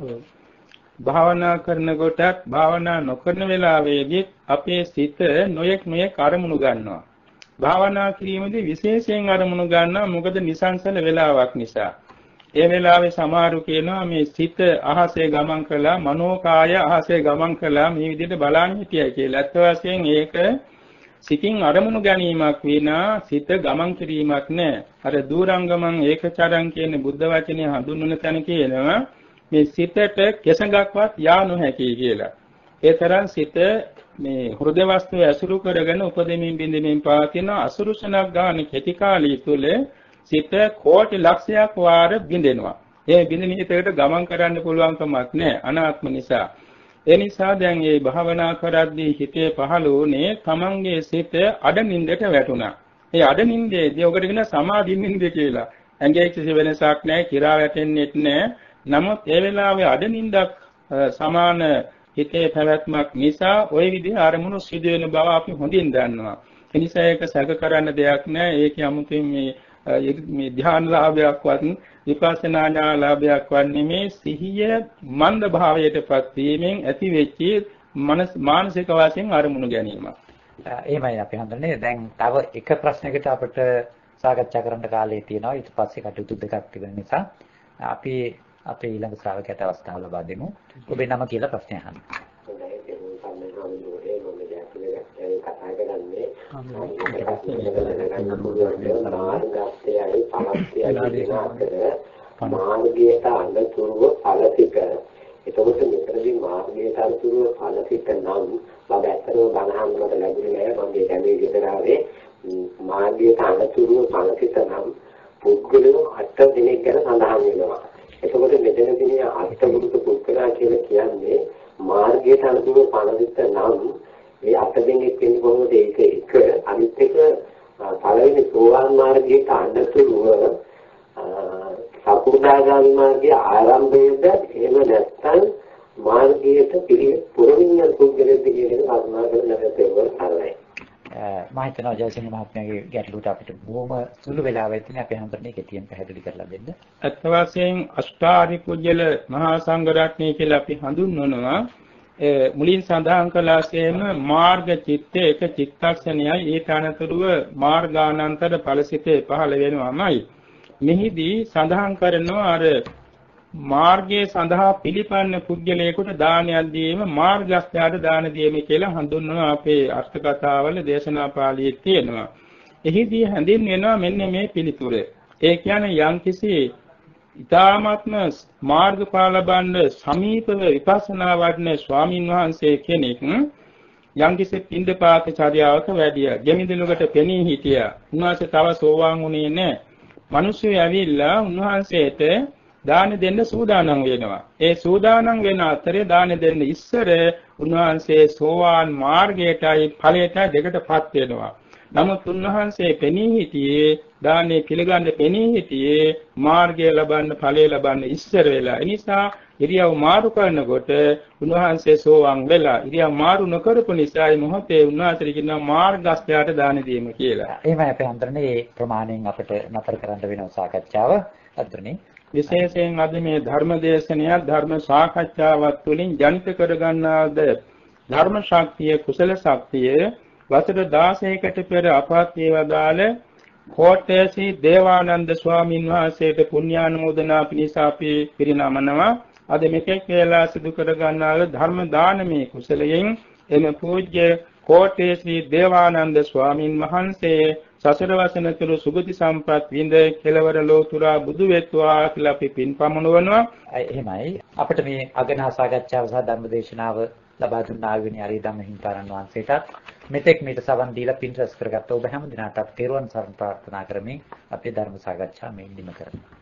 භාවනා කරනකොටත් භාවනා නොකරන වෙලාවේදී අපේ සිත නොයෙක් අරමුණු ගන්නවා. භාවනා කිරීමේදී විශේෂයෙන් අරමුණු ගන්නවා. මොකද නිසංසල වෙලාවක් නිසා. ඒ වෙලාවේ සමහරු කියනවා මේ සිත අහසේ ගමන් කළා, මනෝකාය අහසේ ගමන් කළා, මේ විදිහට බලන්න හිටියයි කියලා. ඇත්ත වශයෙන් ඒක සිතින් අරමුණු ගැනීමක් විනා සිත ගමන් කිරීමක් නෑ. අර දූරංගමං ඒකචරං කියන බුද්ධ වචනේ හඳුන්වන තැන කියනවා මේ සිතට කෙසඟක්වත් යා නොහැකි කියලා. ඒ තරම් සිත මේ හෘද වස්තුව ඇසුරු කරගෙන උපදෙමින් බින්දෙමින් පවතින අසුරුෂණක් ගන්න කෙටි කාලය තුල සිත කෝටි ලක්ෂයක් වාර බින්දෙනවා. ඒ බින්දෙන හිතේට ගමන් කරන්න පුළුවන්කමක් නැහැ අනාත්ම නිසා. ඒ නිසා දැන් මේ භාවනා කරද්දී හිතේ පහළ වුණේ තමන්ගේ සිත අඩනින්දට වැටුණා. ඒ අඩනින්දේදී ඔකට කියන සමාධි නින්ද කියලා. ඇඟේ කිසි වෙනසක් නැහැ, කිරා වැටෙන්නේත් නැහැ. නමුත් ඒ වෙලාවේ අඩනින්දක් සමාන හිතේ පැවැත්මක් නිසා ওই විදිහ අරමුණු සිදු වෙන බව අපි හොඳින් දන්නවා. ඒ නිසා ඒක සැක කරන්න දෙයක් නැහැ. ඒක 아무තෙන් මේ ධ්‍යානලාභයක්වත් විපස්සනා ඥානලාභයක්වත් නෙමේ, සිහිය මන්ද භාවයටපත් වීමෙන් ඇති වෙච්ච මානසික වශයෙන් අරමුණු ගැනීම.
එහෙමයි අපි හඳුනන්නේ. දැන් තව එක ප්‍රශ්නයකට අපිට සාකච්ඡා කරන්න කාලය තියෙනවා. ඊට පස්සේ කටයුතු දෙකක් තිබෙන නිසා අපි අපේ ඊළඟ ශ්‍රාවකයට අවස්ථාව ලබා දෙමු. ඔබේ නම කියලා ප්‍රශ්නය අහන්න.
මාර්ගයට අනුතුරුව ඵලසිත. එතකොට මෙතනදී මාර්ගයට අනුතුරුව ඵලසිත නම් මම ඇත්තටම බණහන් මට ලැබුණේ නැහැ. මම මේ විතරාවේ මාර්ගයට අනුතුරුව ඵලසිත නම් පුද්ගලයෝ 8 දිනක් ගැන සඳහන් වෙනවා. එතකොට මෙතනදී මේ අෂ්ටගුරුක පුද්ගලයා කියලා කියන්නේ මාර්ගයට අනුතුරුව ඵලසිත නම් මේ 8 දිනක් වෙන කොහොමද ඒක එක අනිත් එක පළවෙනි සෝවාන් මාර්ගයේ අඬතුරුව සකුදාගාමී මාර්ගයේ ආරම්භයේද එහෙම නැත්නම් මාර්ගයට පුරමින් යන පුද්ගලයෙක් කියන කරුණා කරන නැතේවල් හරයි.
මම හිතනවා ජයසිංහ මහත්මයාගේ ගැටලුවට අපිට බොහොම සුළු වෙලාවක් තියෙන අපි හැමෝටම කෙටියෙන් පැහැදිලි කරලා දෙන්න.
අත් වශයෙන් අෂ්ටාරි කුජල මහා සංඝ රත්නය කියලා අපි හඳුන්වනවා. මුලින් සඳහන් කළාසේම මාර්ග චිත්තේ එක චිත්තක්ෂණයයි ඊට අනතුරුව මාර්ගානන්තර ඵලසිතේ පහළ වෙනවාමයි. මෙහිදී සඳහන් කරනවා අර මාර්ගයේ සඳහා පිළිපන්න පුද්ගලයෙකුට දානයක් දීම මාර්ගස්ථයට දාන දීම කියලා හඳුන්වනවා අපේ අර්ථ කතාවල දේශනා පාළියේ තියෙනවා. එහිදී හැඳින්වෙනවා මෙන්න මේ පිළිතුර. ඒ කියන්නේ යම්කිසි ඊ타ත්ම මාර්ගඵල ලබන්න සමීපව විපස්සනා වඩන ස්වාමින් වහන්සේ කෙනෙක් යම්කිසි පින්දපාත චර්යාවක වැඩියා. ගෙමිදෙලකට පෙනී හිටියා. උන්වහන්සේ තව සෝවාන් වුණේ නැහැ. මිනිස්සු ඇවිල්ලා උන්වහන්සේට දාන දෙන්න සූදානම් වෙනවා. ඒ සූදානම් වෙන අතරේ දාන දෙන්න ඉස්සර උන්වහන්සේ සෝවාන් මාර්ගයටයි ඵලයටයි දෙකටපත් වෙනවා. නමුත් උන්වහන්සේ පෙනී හිටියේ දානේ පිළිගන්න පෙනී හිටියේ මාර්ගය ලබන්න ඵලය ලබන්න ඉස්සර වෙලා. ඒ නිසා ඉරියව් මාරු කරනකොට උන්වහන්සේ සෝවාන් වෙලා ඉරියව් මාරු නොකරපු නිසා මේ මොහොතේ උන්වහන්සේ කියන මාර්ගස්ථයට දාන දීම කියලා.
එහෙමයි අපේ හන්දරනේ ප්‍රමාණයෙන් අපිට නතර කරන්න වෙනවා සාකච්ඡාව. අද්දරනේ
විශේෂයෙන් අද මේ ධර්ම දේශනයක් ධර්ම සාකච්ඡාවක් තුළින් ජනිත කරගන්නාද ධර්ම ශක්තිය කුසල ශක්තිය වසර 16කට පෙර අපත් වේවදාල කෝට්ටේසි දේවානන්ද ස්වාමීන් වහන්සේට පුණ්‍යානුමෝදනා පිණිස අපි පිරිනමනවා. අද මෙතෙක් වේලා සිදු කරගන්නා ධර්ම දානමේ කුසලයෙන් එම පූජ්‍ය කෝට්ටේසි දේවානන්ද ස්වාමීන් වහන්සේ සසර වසන තුරු සුගති සම්පත් විඳ කෙලවර ලෝතුරා බුදු වෙත්වා කියලා අපි පින් පමුණවනවා.
එහෙමයි අපිට මේ අගනා සාකච්ඡාව සහ ධර්ම දේශනාව ලබා දුන්න ආයුණී අරිය ධම්ම හිමිපාණන් වහන්සේටත් මෙතෙක් මේට සවන් දීලා පින් රැස් කරගත්ත ඔබ හැම දිනකටත් තෙරුවන් සරණ ප්‍රාර්ථනා කරමින් අපේ ධර්ම සාකච්ඡාව මේ නිම කරමු.